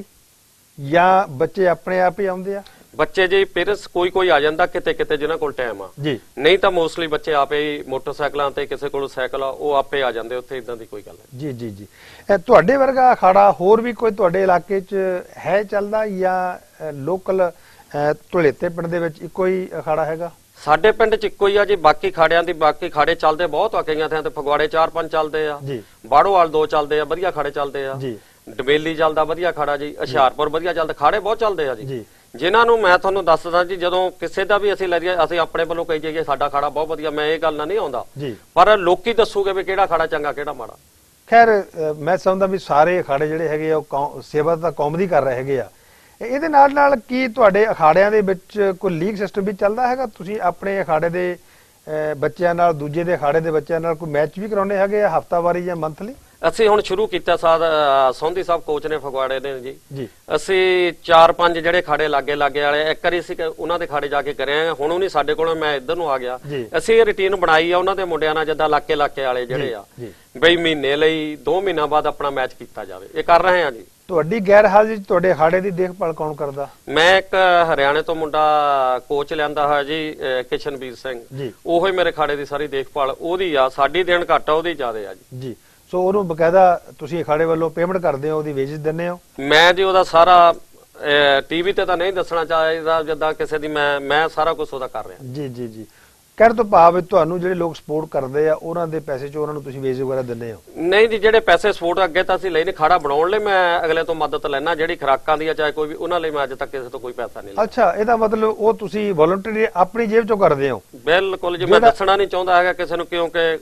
ਜਾਂ ਬੱਚੇ ਆਪਣੇ ਆਪ ਹੀ ਆਉਂਦੇ ਆ? ਬੱਚੇ ਜੀ ਪੇਰੈਂਟਸ ਕੋਈ ਕੋਈ ਆ ਜਾਂਦਾ ਕਿਤੇ ਕਿਤੇ ਜਿਨ੍ਹਾਂ ਕੋਲ ਟਾਈਮ ਆ ਜੀ, ਨਹੀਂ ਤਾਂ ਮੋਸਟਲੀ ਬੱਚੇ ਆਪੇ ਹੀ ਮੋਟਰਸਾਈਕਲਾਂ ਤੇ, ਕਿਸੇ ਕੋਲ ਸਾਈਕਲ ਆ, ਉਹ ਆਪੇ ਆ ਜਾਂਦੇ ਉੱਥੇ। ਇਦਾਂ ਦੀ ਕੋਈ ਗੱਲ ਨਹੀਂ। ਜੀ ਜੀ ਜੀ ਤੁਹਾਡੇ ਵਰਗਾ ਅਖਾੜਾ ਹੋਰ ਵੀ ਕੋਈ ਤੁਹਾਡੇ ਇਲਾਕੇ 'ਚ ਹੈ ਚੱਲਦਾ ਜਾਂ ਲੋਕਲ ਧੁਲੇਤੇ ਪਿੰਡ ਦੇ ਵਿੱਚ ਇੱਕੋ ਹੀ ਅਖਾੜਾ ਹੈਗਾ? ਸਾਡੇ ਪਿੰਡ 'ਚ ਇੱਕੋ ਹੀ ਆ ਜੀ। ਬਾਕੀ ਖਾੜਿਆਂ ਦੀ ਬਾਕੀ ਖਾੜੇ ਚੱਲਦੇ ਬਹੁਤ ਆ, ਕਈਆਂ ਥਾਂ ਤੇ ਫਗਵਾੜੇ ਚਾਰ ਪੰਜ ਚੱਲਦੇ ਆ, ਬਾੜੋਵਾਲ ਦੋ ਚੱਲਦੇ ਆ, ਵਧੀਆ ਖਾੜੇ ਚੱਲਦੇ ਆ, ਡਬੇਲੀ ਚੱਲਦਾ ਵਧੀਆ ਖਾੜਾ ਜੀ, ਹੁਸ਼ਿਆਰਪੁਰ ਵਧੀਆ ਚੱਲਦਾ, ਖਾੜੇ ਬਹੁਤ ਚੱਲਦੇ ਆ ਜੀ। ਜਿਨ੍ਹਾਂ ਨੂੰ ਮੈਂ ਤੁਹਾਨੂੰ ਦੱਸਦਾ ਜੀ, ਜਦੋਂ ਕਿਸੇ ਦਾ ਵੀ ਅਸੀਂ ਲੈ ਜਾਈਏ, ਅਸੀਂ ਆਪਣੇ ਵੱਲੋਂ ਕਹੀ ਜਾਈਏ ਸਾਡਾ ਖਾੜਾ ਬਹੁਤ ਵਧੀਆ, ਮੈਂ ਇਹ ਗੱਲ ਨਾਲ ਨਹੀਂ ਆਉਂਦਾ, ਪਰ ਲੋਕੀ ਦੱਸੂਗੇ ਵੀ ਕਿਹੜਾ ਖਾੜਾ ਚੰਗਾ ਕਿਹੜਾ ਮਾੜਾ। ਖੈਰ ਮੈਂ ਸਮਝਦਾ ਵੀ ਸਾਰੇ ਅਖਾੜੇ ਜਿਹੜੇ ਹੈਗੇ ਆ ਉਹ ਸੇਵਾ ਤਾਂ ਕੌਮ ਦੀ ਕਰ ਰਹੇ ਹੈਗੇ ਆ। ਇਹਦੇ ਨਾਲ ਨਾਲ ਕੀ ਤੁਹਾਡੇ ਅਖਾੜਿਆਂ ਦੇ ਵਿੱਚ ਕੋਈ ਲੀਗ ਸਿਸਟਮ ਵੀ ਚੱਲਦਾ ਹੈਗਾ? ਤੁਸੀਂ ਆਪਣੇ ਅਖਾੜੇ ਦੇ ਬੱਚਿਆਂ ਨਾਲ ਦੂਜੇ ਦੇ ਅਖਾੜੇ ਦੇ ਬੱਚਿਆਂ ਨਾਲ ਕੋਈ ਮੈਚ ਵੀ ਕਰਾਉਂਦੇ ਹੈਗੇ ਆ ਹਫਤਾਵਾਰੀ ਜਾਂ ਮੰਥਲੀ? ਅਸੀਂ ਹੁਣ ਸ਼ੁਰੂ ਕੀਤਾ ਸਾਦ ਸੌਂਦੀ ਸਾਹਿਬ ਕੋਚ ਨੇ ਫਗਵਾੜੇ ਦੇ ਜੀ ਜੀ ਅਸੀਂ ਚਾਰ ਪੰਜ ਜਿਹੜੇ ਖਾੜੇ ਲਾਗੇ ਲਾਗੇ ਵਾਲੇ ਇੱਕ ਵਾਰੀ ਅਸੀਂ ਉਹਨਾਂ ਦੇ ਖਾੜੇ ਜਾ ਕੇ ਕਰਿਆ। ਹੁਣ ਉਹ ਨਹੀਂ ਸਾਡੇ ਕੋਲ, ਮੈਂ ਇੱਧਰ ਨੂੰ ਆ ਗਿਆ। ਅਸੀਂ ਇਹ ਰੁਟੀਨ ਬਣਾਈ ਆ ਉਹਨਾਂ ਦੇ ਮੁੰਡਿਆਂ ਨਾਲ, ਜਿੱਦਾਂ ਇਲਾਕੇ ਇਲਾਕੇ ਵਾਲੇ ਜਿਹੜੇ ਆ ਬਈ ਮਹੀਨੇ ਲਈ ਦੋ ਮਹੀਨਾ ਬਾਅਦ ਆਪਣਾ ਮੈਚ ਕੀਤਾ ਜਾਵੇ। ਇਹ ਕਰ ਰਹੇ ਆ ਜੀ। ਤੁਹਾਡੀ ਗੈਰ ਹਾਜ਼ਰੀ ਤੁਹਾਡੇ ਅਖਾੜੇ ਦੀ ਦੇਖਭਾਲ ਕੌਣ ਕਰਦਾ? ਮੈਂ ਇੱਕ ਹਰਿਆਣੇ ਤੋਂ ਮੁੰਡਾ ਕੋਚ ਲਿਆਂਦਾ ਹੋਇਆ ਜੀ, ਕਿਸ਼ਨਵੀਰ ਸਿੰਘ, ਉਹੀ ਮੇਰੇ ਖਾੜੇ ਦੀ ਸਾਰੀ ਦੇਖਭਾਲ ਉਹਦੀ ਆ। ਸਾਡੀ ਦੇਣ ਘੱਟ ਆ, ਉਹਦੀ ਜ਼ਿਆਦਾ ਆ ਜੀ ਜੀ ਸੋ ਉਹਨੂੰ ਬਕਾਇਦਾ ਤੁਸੀਂ ਅਖਾੜੇ ਵੱਲੋਂ ਪੇਮੈਂਟ ਕਰਦੇ ਹੋ, ਉਹਦੀ ਵੇਜਸ ਦਿੰਦੇ ਹੋ? ਮੈਂ ਜੀ ਉਹਦਾ ਸਾਰਾ ਟੀਵੀ ਤੇ ਤਾਂ ਨਹੀਂ ਦੱਸਣਾ ਚਾਹੀਦਾ, ਜਿੱਦਾਂ ਕਿਸੇ ਦੀ ਮੈਂ ਮੈਂ ਸਾਰਾ ਕੁਝ ਉਹਦਾ ਕਰ ਰਿਹਾ ਜੀ ਜੀ ਜੀ ਕਹਿਣ ਤੋਂ ਭਾਵ ਤੁਹਾਨੂੰ ਜਿਹੜੇ ਲੋਕ ਸਪੋਰਟ ਕਰਦੇ ਆ ਉਹਨਾਂ ਦੇ ਪੈਸੇ 'ਚ ਉਹਨਾਂ ਨੂੰ ਤੁਸੀਂ ਵੇਜ ਵਗੈਰਾ ਦਿੰਦੇ ਹੋ? ਨਹੀਂ ਜੀ, ਜਿਹੜੇ ਪੈਸੇ ਸਪੋਰਟ ਅੱਗੇ ਤਾਂ ਅਸੀਂ ਲੈਨੇ ਖਾੜਾ ਬਣਾਉਣ ਲਈ, ਮੈਂ ਅਗਲੇ ਤੋਂ ਮਦਦ ਲੈਣਾ, ਜਿਹੜੀ ਖੁਰਾਕਾਂ ਦੀ ਆ ਚਾਹੇ ਕੋਈ ਵੀ, ਉਹਨਾਂ ਲਈ ਮੈਂ ਅੱਜ ਤੱਕ ਕਿਸੇ ਤੋਂ ਕੋਈ ਪੈਸਾ ਨਹੀਂ ਲਿਆ। ਅੱਛਾ, ਇਹਦਾ ਮਤਲਬ ਉਹ ਤੁਸੀਂ ਵੋਲੰਟਰੀ ਆਪਣੀ ਜੇਬ 'ਚੋਂ ਕਰਦੇ ਹੋ? ਬਿਲਕੁਲ ਜੀ, ਮੈਂ ਦੱਸਣਾ ਨਹੀਂ ਚਾਹੁੰਦਾ ਹੈਗਾ ਕਿਸੇ ਨੂੰ, ਕਿਉਂਕਿ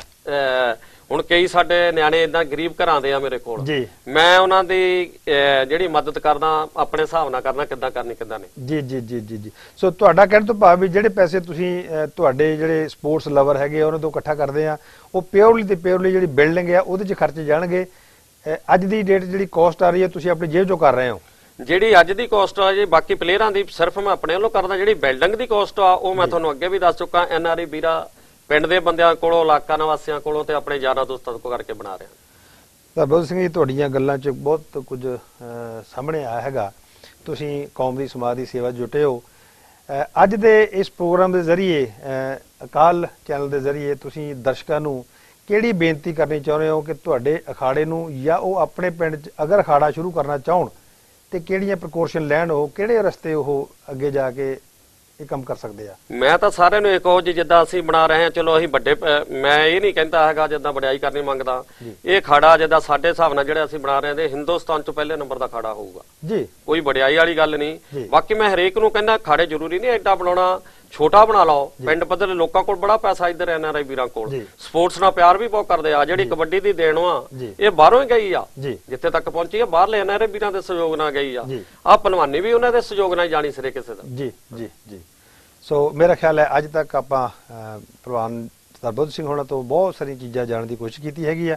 ਹੁਣ ਕਈ ਸਾਡੇ ਨਿਆਣੇ ਇਦਾਂ ਗਰੀਬ ਘਰਾਂ ਦੇ ਆ ਮੇਰੇ ਕੋਲ, ਮੈਂ ਉਹਨਾਂ ਦੀ ਜਿਹੜੀ ਮਦਦ ਕਰਦਾ ਆਪਣੇ ਹਿਸਾਬ ਨਾਲ ਕਰਨਾ, ਕਿੱਦਾਂ ਕਰਨੀ ਕਿੱਦਾਂ ਨਹੀਂ। ਜੀ ਜੀ ਜੀ ਜੀ ਜੀ ਸੋ ਤੁਹਾਡਾ ਕਹਿਣ ਤੋਂ ਭਾਵ ਵੀ ਜਿਹੜੇ ਪੈਸੇ ਤੁਸੀਂ ਤੁਹਾਡੇ ਜਿਹੜੇ ਸਪੋਰਟਸ ਲਵਰ ਹੈਗੇ ਉਹਨਾਂ ਤੋਂ ਇਕੱਠਾ ਕਰਦੇ ਆ, ਉਹ ਪਿਓਰਲੀ ਤੇ ਪਿਓਰਲੀ ਜਿਹੜੀ ਬਿਲਡਿੰਗ ਆ ਉਹਦੇ 'ਚ ਖਰਚੇ ਜਾਣਗੇ। ਅੱਜ ਦੀ ਡੇਟ ਜਿਹੜੀ ਕਾਸਟ ਆ ਰਹੀ ਹੈ ਤੁਸੀਂ ਆਪਣੀ ਜੇਬ 'ਚੋਂ ਕਰ ਰਹੇ ਹੋ? ਜਿਹੜੀ ਅੱਜ ਦੀ ਕਾਸਟ ਆ ਜੀ, ਬਾਕੀ ਪਲੇਅਰਾਂ ਦੀ ਸਿਰਫ ਮੈਂ ਆਪਣੇ ਵੱਲੋਂ ਕਰਦਾ। ਜਿਹੜੀ ਬਿਲਡਿੰਗ ਦੀ ਕਾਸਟ ਆ ਉਹ ਮੈਂ ਤੁਹਾਨੂੰ ਅੱਗੇ ਵੀ ਦੱਸ ਚੁੱਕਾ, ਐਨ ਆਰ ਆਈ ਵੀਰਾ ਪਿੰਡ ਦੇ ਬੰਦਿਆਂ ਕੋਲੋਂ, ਇਲਾਕਾ ਨਿਵਾਸੀਆਂ ਕੋਲੋਂ ਤੇ ਆਪਣੇ ਯਾਰਾਂ ਦੋਸਤਾਂ ਕੋਲ ਕਰਕੇ ਬਣਾ ਰਿਹਾ। ਤਾਂ ਬੋਧ ਸਿੰਘ ਜੀ, ਤੁਹਾਡੀਆਂ ਗੱਲਾਂ 'ਚ ਬਹੁਤ ਕੁਝ ਸਾਹਮਣੇ ਆਇਆ ਹੈਗਾ। ਤੁਸੀਂ ਕੌਮ ਦੀ ਸਮਾਜ ਦੀ ਸੇਵਾ ਜੁਟੇ ਹੋ। ਅੱਜ ਦੇ ਇਸ ਪ੍ਰੋਗਰਾਮ ਦੇ ਜ਼ਰੀਏ, ਅਕਾਲ ਚੈਨਲ ਦੇ ਜ਼ਰੀਏ ਤੁਸੀਂ ਦਰਸ਼ਕਾਂ ਨੂੰ ਕਿਹੜੀ ਬੇਨਤੀ ਕਰਨੀ ਚਾਹੁੰਦੇ ਹੋ ਕਿ ਤੁਹਾਡੇ ਅਖਾੜੇ ਨੂੰ ਜਾਂ ਉਹ ਆਪਣੇ ਪਿੰਡ 'ਚ ਅਗਰ ਅਖਾੜਾ ਸ਼ੁਰੂ ਕਰਨਾ ਚਾਹਣ ਤੇ ਕਿਹੜੀਆਂ ਪ੍ਰੀਕਾਸ਼ਨ ਲੈਣ, ਉਹ ਕਿਹੜੇ ਰਸਤੇ ਉਹ ਅੱਗੇ ਜਾ ਕੇ ਇਹ ਕੰਮ ਕਰ ਸਕਦੇ ਆ? ਮੈਂ ਤਾਂ ਸਾਰਿਆਂ ਨੂੰ ਇਹ ਕਹੋ ਜੀ ਜਿੱਦਾਂ ਅਸੀਂ ਬਣਾ ਰਹੇ ਹਾਂ, ਚਲੋ ਅਸੀਂ ਵੱਡੇ, ਮੈਂ ਇਹ ਨਹੀਂ ਕਹਿੰਦਾ ਹੈਗਾ ਜਿੱਦਾਂ ਵਡਿਆਈ ਕਰਨੀ ਮੰਗਦਾ, ਇਹ ਖਾੜਾ ਜਿੱਦਾਂ ਸਾਡੇ ਹਿਸਾਬ ਨਾਲ ਜਿਹੜਾ ਅਸੀਂ ਬਣਾ ਰਹੇ ਹਾਂ ਹਿੰਦੁਸਤਾਨ ਚ ਪਹਿਲੇ ਨੰਬਰ ਦਾ ਖਾੜਾ ਹੋਊਗਾ ਜੀ, ਕੋਈ ਵਡਿਆਈ ਵਾਲੀ ਗੱਲ ਨਹੀਂ। ਬਾਕੀ ਮੈਂ ਹਰੇਕ ਨੂੰ ਕਹਿੰਦਾ ਖਾੜੇ ਜ਼ਰੂਰੀ ਨਹੀਂ ਐਡਾ ਬਣਾਉਣਾ, ਛੋਟਾ ਬਣਾ ਲਓ। ਪਿੰਡ ਪੱਧਰ ਦੇ ਲੋਕਾਂ ਕੋਲ ਬੜਾ ਪੈਸਾ ਇੱਧਰ ਐਨ ਆਰ ਆਈ ਵੀਰਾਂ ਕੋਲ, ਸਪੋਰਟਸ ਨਾਲ ਪਿਆਰ ਵੀ ਬਹੁਤ ਕਰਦੇ ਆ। ਜਿਹੜੀ ਕਬੱਡੀ ਦੀ ਦੇਣ ਵਾ ਇਹ ਬਾਹਰੋਂ ਹੀ ਗਈ ਆ, ਜਿੱਥੇ ਤੱਕ ਪਹੁੰਚੀ ਆ ਬਾਹਰਲੇ ਐਨ ਆਰ ਆਈ ਵੀਰਾਂ ਦੇ ਸਹਿਯੋਗ ਨਾਲ ਗਈ ਆ। ਆ ਭਲਵਾਨੀ ਵੀ ਉਹਨਾਂ ਦੇ ਸਹਿਯੋਗ ਨਾਲ ਜਾਣੀ ਸਿਰੇ ਕਿਸੇ ਦਾ। ਜੀ ਜੀ ਜੀ ਸੋ ਮੇਰਾ ਖਿਆਲ ਹੈ ਅੱਜ ਤੱਕ ਆਪਾਂ ਭਲਵਾਨ ਸਰਦਾਰ ਬੁੱਧ ਸਿੰਘ ਹੋਣਾ ਤੋਂ ਬਹੁਤ ਸਾਰੀਆਂ ਚੀਜ਼ਾਂ ਜਾਣਨ ਦੀ ਕੋਸ਼ਿਸ਼ ਕੀਤੀ ਹੈਗੀ ਆ।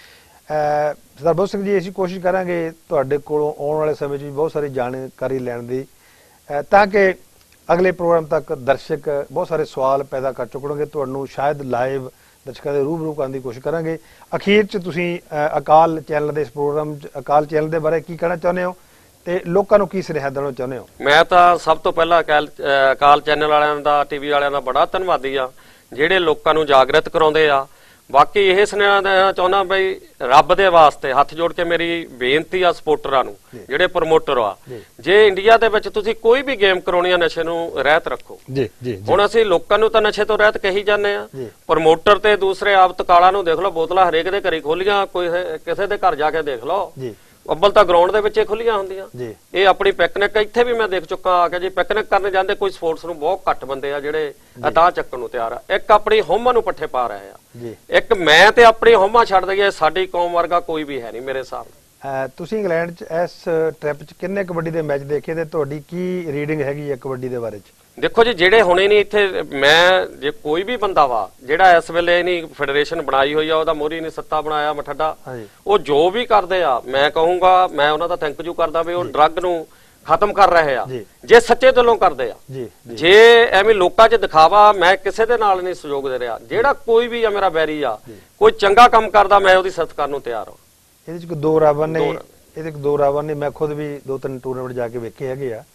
ਸਰਦਾਰ ਬੁੱਧ ਸਿੰਘ ਜੀ, ਅਸੀਂ ਕੋਸ਼ਿਸ਼ ਕਰਾਂਗੇ ਤੁਹਾਡੇ ਕੋਲੋਂ ਆਉਣ ਵਾਲੇ ਸਮੇਂ 'ਚ ਵੀ ਬਹੁਤ ਸਾਰੀ ਜਾਣਕਾਰੀ ਲੈਣ ਦੀ, ਤਾਂ ਕਿ ਅਗਲੇ ਪ੍ਰੋਗਰਾਮ ਤੱਕ ਦਰਸ਼ਕ ਬਹੁਤ ਸਾਰੇ ਸਵਾਲ ਪੈਦਾ ਕਰ ਚੁੱਕਣਗੇ। ਤੁਹਾਨੂੰ ਸ਼ਾਇਦ ਲਾਈਵ ਦਰਸ਼ਕਾਂ ਦੇ ਰੂਬਰੂ ਕਰਨ ਦੀ ਕੋਸ਼ਿਸ਼ ਕਰਾਂਗੇ। ਅਖੀਰ 'ਚ ਤੁਸੀਂ ਅਕਾਲ ਚੈਨਲ ਦੇ ਇਸ ਪ੍ਰੋਗਰਾਮ 'ਚ ਅਕਾਲ ਚੈਨਲ ਦੇ ਬਾਰੇ ਕੀ ਕਹਿਣਾ ਚਾਹੁੰਦੇ ਹੋ ਤੇ ਲੋਕਾਂ ਨੂੰ ਕੀ ਸੁਨੇਹਾ ਦੇਣਾ ਚਾਹੁੰਦੇ ਹੋ? ਮੈਂ ਤਾਂ ਸਭ ਤੋਂ ਪਹਿਲਾਂ ਅਕਾਲ ਅਕਾਲ ਚੈਨਲ ਵਾਲਿਆਂ ਦਾ, ਟੀਵੀ ਵਾਲਿਆਂ ਦਾ ਬੜਾ ਧੰਨਵਾਦੀ ਆ ਜਿਹੜੇ ਲੋਕਾਂ ਨੂੰ ਜਾਗਰਤ ਕਰਾਉਂਦੇ ਆ। ਬਾਕੀ ਇਹ ਸੁਨੇਹਾ ਦੇਣਾ ਚਾਹੁੰਦਾ ਬਈ ਰੱਬ ਦੇ ਵਾਸਤੇ ਹੱਥ ਜੋੜ ਕੇ ਮੇਰੀ ਬੇਨਤੀ ਆ ਸਪੋਰਟਰਾਂ ਨੂੰ, ਜਿਹੜੇ ਪ੍ਰਮੋਟਰ ਆ, ਜੇ ਇੰਡੀਆ ਦੇ ਵਿੱਚ ਤੁਸੀਂ ਕੋਈ ਵੀ ਗੇਮ ਕਰਾਉਣੀ ਆ ਨਸ਼ੇ ਨੂੰ ਰਹਿਤ ਰੱਖੋ। ਜੀ ਜੀ ਹੁਣ ਅਸੀਂ ਲੋਕਾਂ ਨੂੰ ਤਾਂ ਨਸ਼ੇ ਤੋਂ ਰਹਿਤ ਕਹੀ ਜਾਂਦੇ ਆ, ਪ੍ਰਮੋਟਰ ਤੇ ਦੂਸਰੇ ਆਪ ਤਕਾਲਾ ਨੂੰ ਦੇਖ ਲਓ, ਬੋਤਲਾਂ ਹਰੇਕ ਦੇ ਘਰੇ ਖੋਲੀਆਂ, ਕੋਈ ਕਿਸੇ ਦੇ ਘਰ ਜਾ ਕੇ ਦੇਖ ਲਓ, ਅੱਬਲ ਤਾਂ ਗਰਾਊਂਡ ਦੇ ਵਿੱਚ ਖੁੱਲੀਆਂ ਹੁੰਦੀਆਂ। ਇਹ ਆਪਣੀ ਪਿਕਨਿਕ ਇੱਥੇ ਵੀ ਮੈਂ ਦੇਖ ਚੁੱਕਾ ਆ ਕੇ ਜੀ, ਪਿਕਨਿਕ ਕਰਨ ਜਾਂਦੇ ਕੋਈ ਸਪੋਰਟਸ ਨੂੰ ਬਹੁਤ ਘੱਟ ਬੰਦੇ ਆ ਜਿਹੜੇ ਅਦਾਹ ਚੱਕਣ ਨੂੰ ਤਿਆਰ ਆ। ਇੱਕ ਆਪਣੀ ਹਉਮਾ ਨੂੰ ਪੱਠੇ ਪਾ ਰਹੇ ਆ, ਇੱਕ ਮੈਂ ਤੇ ਆਪਣੀ ਹਉਮਾ ਛੱਡ ਦਈਏ, ਸਾਡੀ ਕੌਮ ਵਰਗਾ ਕੋਈ ਵੀ ਹੈ ਨਹੀਂ ਮੇਰੇ ਹਿਸਾਬ ਨਾਲ। ਤੁਸੀਂ ਇੰਗਲੈਂਡ 'ਚ ਇਸ ਟ੍ਰਿਪ 'ਚ ਕਿੰਨੇ ਕਬੱਡੀ ਦੇ ਮੈਚ ਦੇਖੇ ਤੇ ਤੁਹਾਡੀ ਕੀ ਰੀਡਿੰਗ ਹੈਗੀ ਹੈ ਕਬੱਡੀ ਦੇ ਬਾਰੇ 'ਚ? ਦੇਖੋ ਜੀ, ਜਿਹੜੇ ਹੁਣੇ ਨਹੀਂ ਇੱਥੇ, ਮੈਂ ਜੇ ਕੋਈ ਵੀ ਬੰਦਾ ਵਾ ਜਿਹੜਾ ਇਸ ਵੇਲੇ ਨਹੀਂ ਫੈਡਰੇਸ਼ਨ ਬਣਾਈ ਹੋਈ ਆ, ਉਹਦਾ ਮੋਰੀ ਨਹੀਂ ਸੱਤਾ ਬਣਾਇਆ ਮਠੱਡਾ, ਉਹ ਜੋ ਵੀ ਕਰਦੇ ਆ ਮੈਂ ਕਹੂੰਗਾ, ਮੈਂ ਉਹਨਾਂ ਦਾ ਥੈਂਕ ਯੂ ਕਰਦਾ ਵੀ ਉਹ ਡਰੱਗ ਨੂੰ ਖਤਮ ਕਰ ਰਹੇ ਆ, ਜੇ ਸੱਚੇ ਦਿਲੋਂ ਕਰਦੇ ਆ। ਜੇ ਐਵੇਂ ਲੋਕਾਂ 'ਚ ਦਿਖਾਵਾ, ਮੈਂ ਕਿਸੇ ਦੇ ਨਾਲ ਨਹੀਂ ਸਹਿਯੋਗ ਦੇ ਰਿਹਾ। ਜਿਹੜਾ ਕੋਈ ਵੀ ਆ ਮੇਰਾ ਬੈਰੀ ਆ, ਕੋਈ ਚੰਗਾ ਕੰਮ ਕਰਦਾ, ਮੈਂ ਉਹਦੀ ਸਤਿ ਕਰਨ ਨੂੰ ਤਿਆਰ ਹਾਂ। ਇਹਦੇ 'ਚ ਦੋ ਰਾਵਣ ਨੇ, ਇਹਦੇ 'ਚ ਦੋ ਰਾਵਣ ਨੇ, ਮੈਂ ਖੁਦ ਵੀ ਦੋ ਤਿੰਨ ਟੂਰਨਾਮੈਂਟ ਜਾ ਕੇ ਵੇਖੇ ਹੈਗੇ ਆ।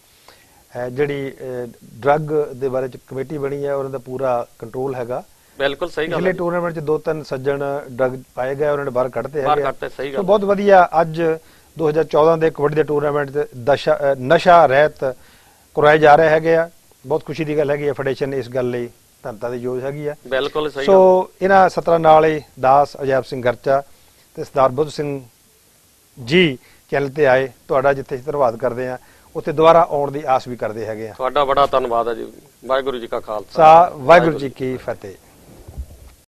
ਜਿਹੜੀ ਡਰੱਗ ਦੇ ਬਾਰੇ ਚ ਕਮੇਟੀ ਬਣੀ ਹੈ ਉਹਨਾਂ ਦਾ ਪੂਰਾ ਕੰਟਰੋਲ ਹੈਗਾ। ਬਿਲਕੁਲ ਸਹੀ ਗੱਲ ਹੈ। ਪਿਛਲੇ ਟੂਰਨਾਮੈਂਟ ਚ ਦੋ ਤਿੰਨ ਸੱਜਣ ਡਰੱਗ ਪਾਏ ਗਏ, ਉਹਨਾਂ ਨੇ ਬਾਹਰ ਕੱਢਤੇ ਹੈਗੇ। ਬਾਹਰ ਕੱਢਤੇ, ਸਹੀ ਗੱਲ। ਬਹੁਤ ਵਧੀਆ। ਅੱਜ ਦੋ ਹਜ਼ਾਰ ਚੌਦਾਂ ਦੇ ਕਬੱਡੀ ਦੇ ਟੂਰਨਾਮੈਂਟ ਚ ਦਸ਼ਾ ਨਸ਼ਾ ਰਹਿਤ ਕਰਵਾਏ ਜਾ ਰਹੇ ਹੈਗੇ ਆ। ਬਹੁਤ ਖੁਸ਼ੀ ਦੀ ਗੱਲ ਹੈਗੀ ਹੈ, ਫੈਡਰੇਸ਼ਨ ਇਸ ਗੱਲ ਲਈ ਧੰਨਤਾ ਦੀ ਯੋਜ ਹੈਗੀ ਆ। ਬਿਲਕੁਲ ਸਹੀ। ਸੋ ਇਹਨਾਂ ਸਤਰਾਂ ਨਾਲ ਹੀ ਦਾਸ ਅਜੈਬ ਸਿੰਘ ਗਰਚਾ ਤੇ ਸਰਦਾਰ ਬੁੱਧ ਸਿੰਘ ਜੀ ਚੈਨਲ ਤੇ ਆਏ, ਤੁਹਾਡਾ ਜਿੱਥੇ ਧੰਨਵਾਦ ਕਰਦੇ ਆ, ਉੱਥੇ ਦੁਬਾਰਾ ਆਉਣ ਦੀ ਆਸ ਵੀ ਕਰਦੇ ਹੈਗੇ ਆ। ਤੁਹਾਡਾ ਬੜਾ ਧੰਨਵਾਦ ਹੈ ਜੀ। ਵਾਹਿਗੁਰੂ ਜੀ ਕਾ ਖਾਲਸਾ, ਵਾਹਿਗੁਰੂ ਜੀ ਕੀ ਫਤਿਹ।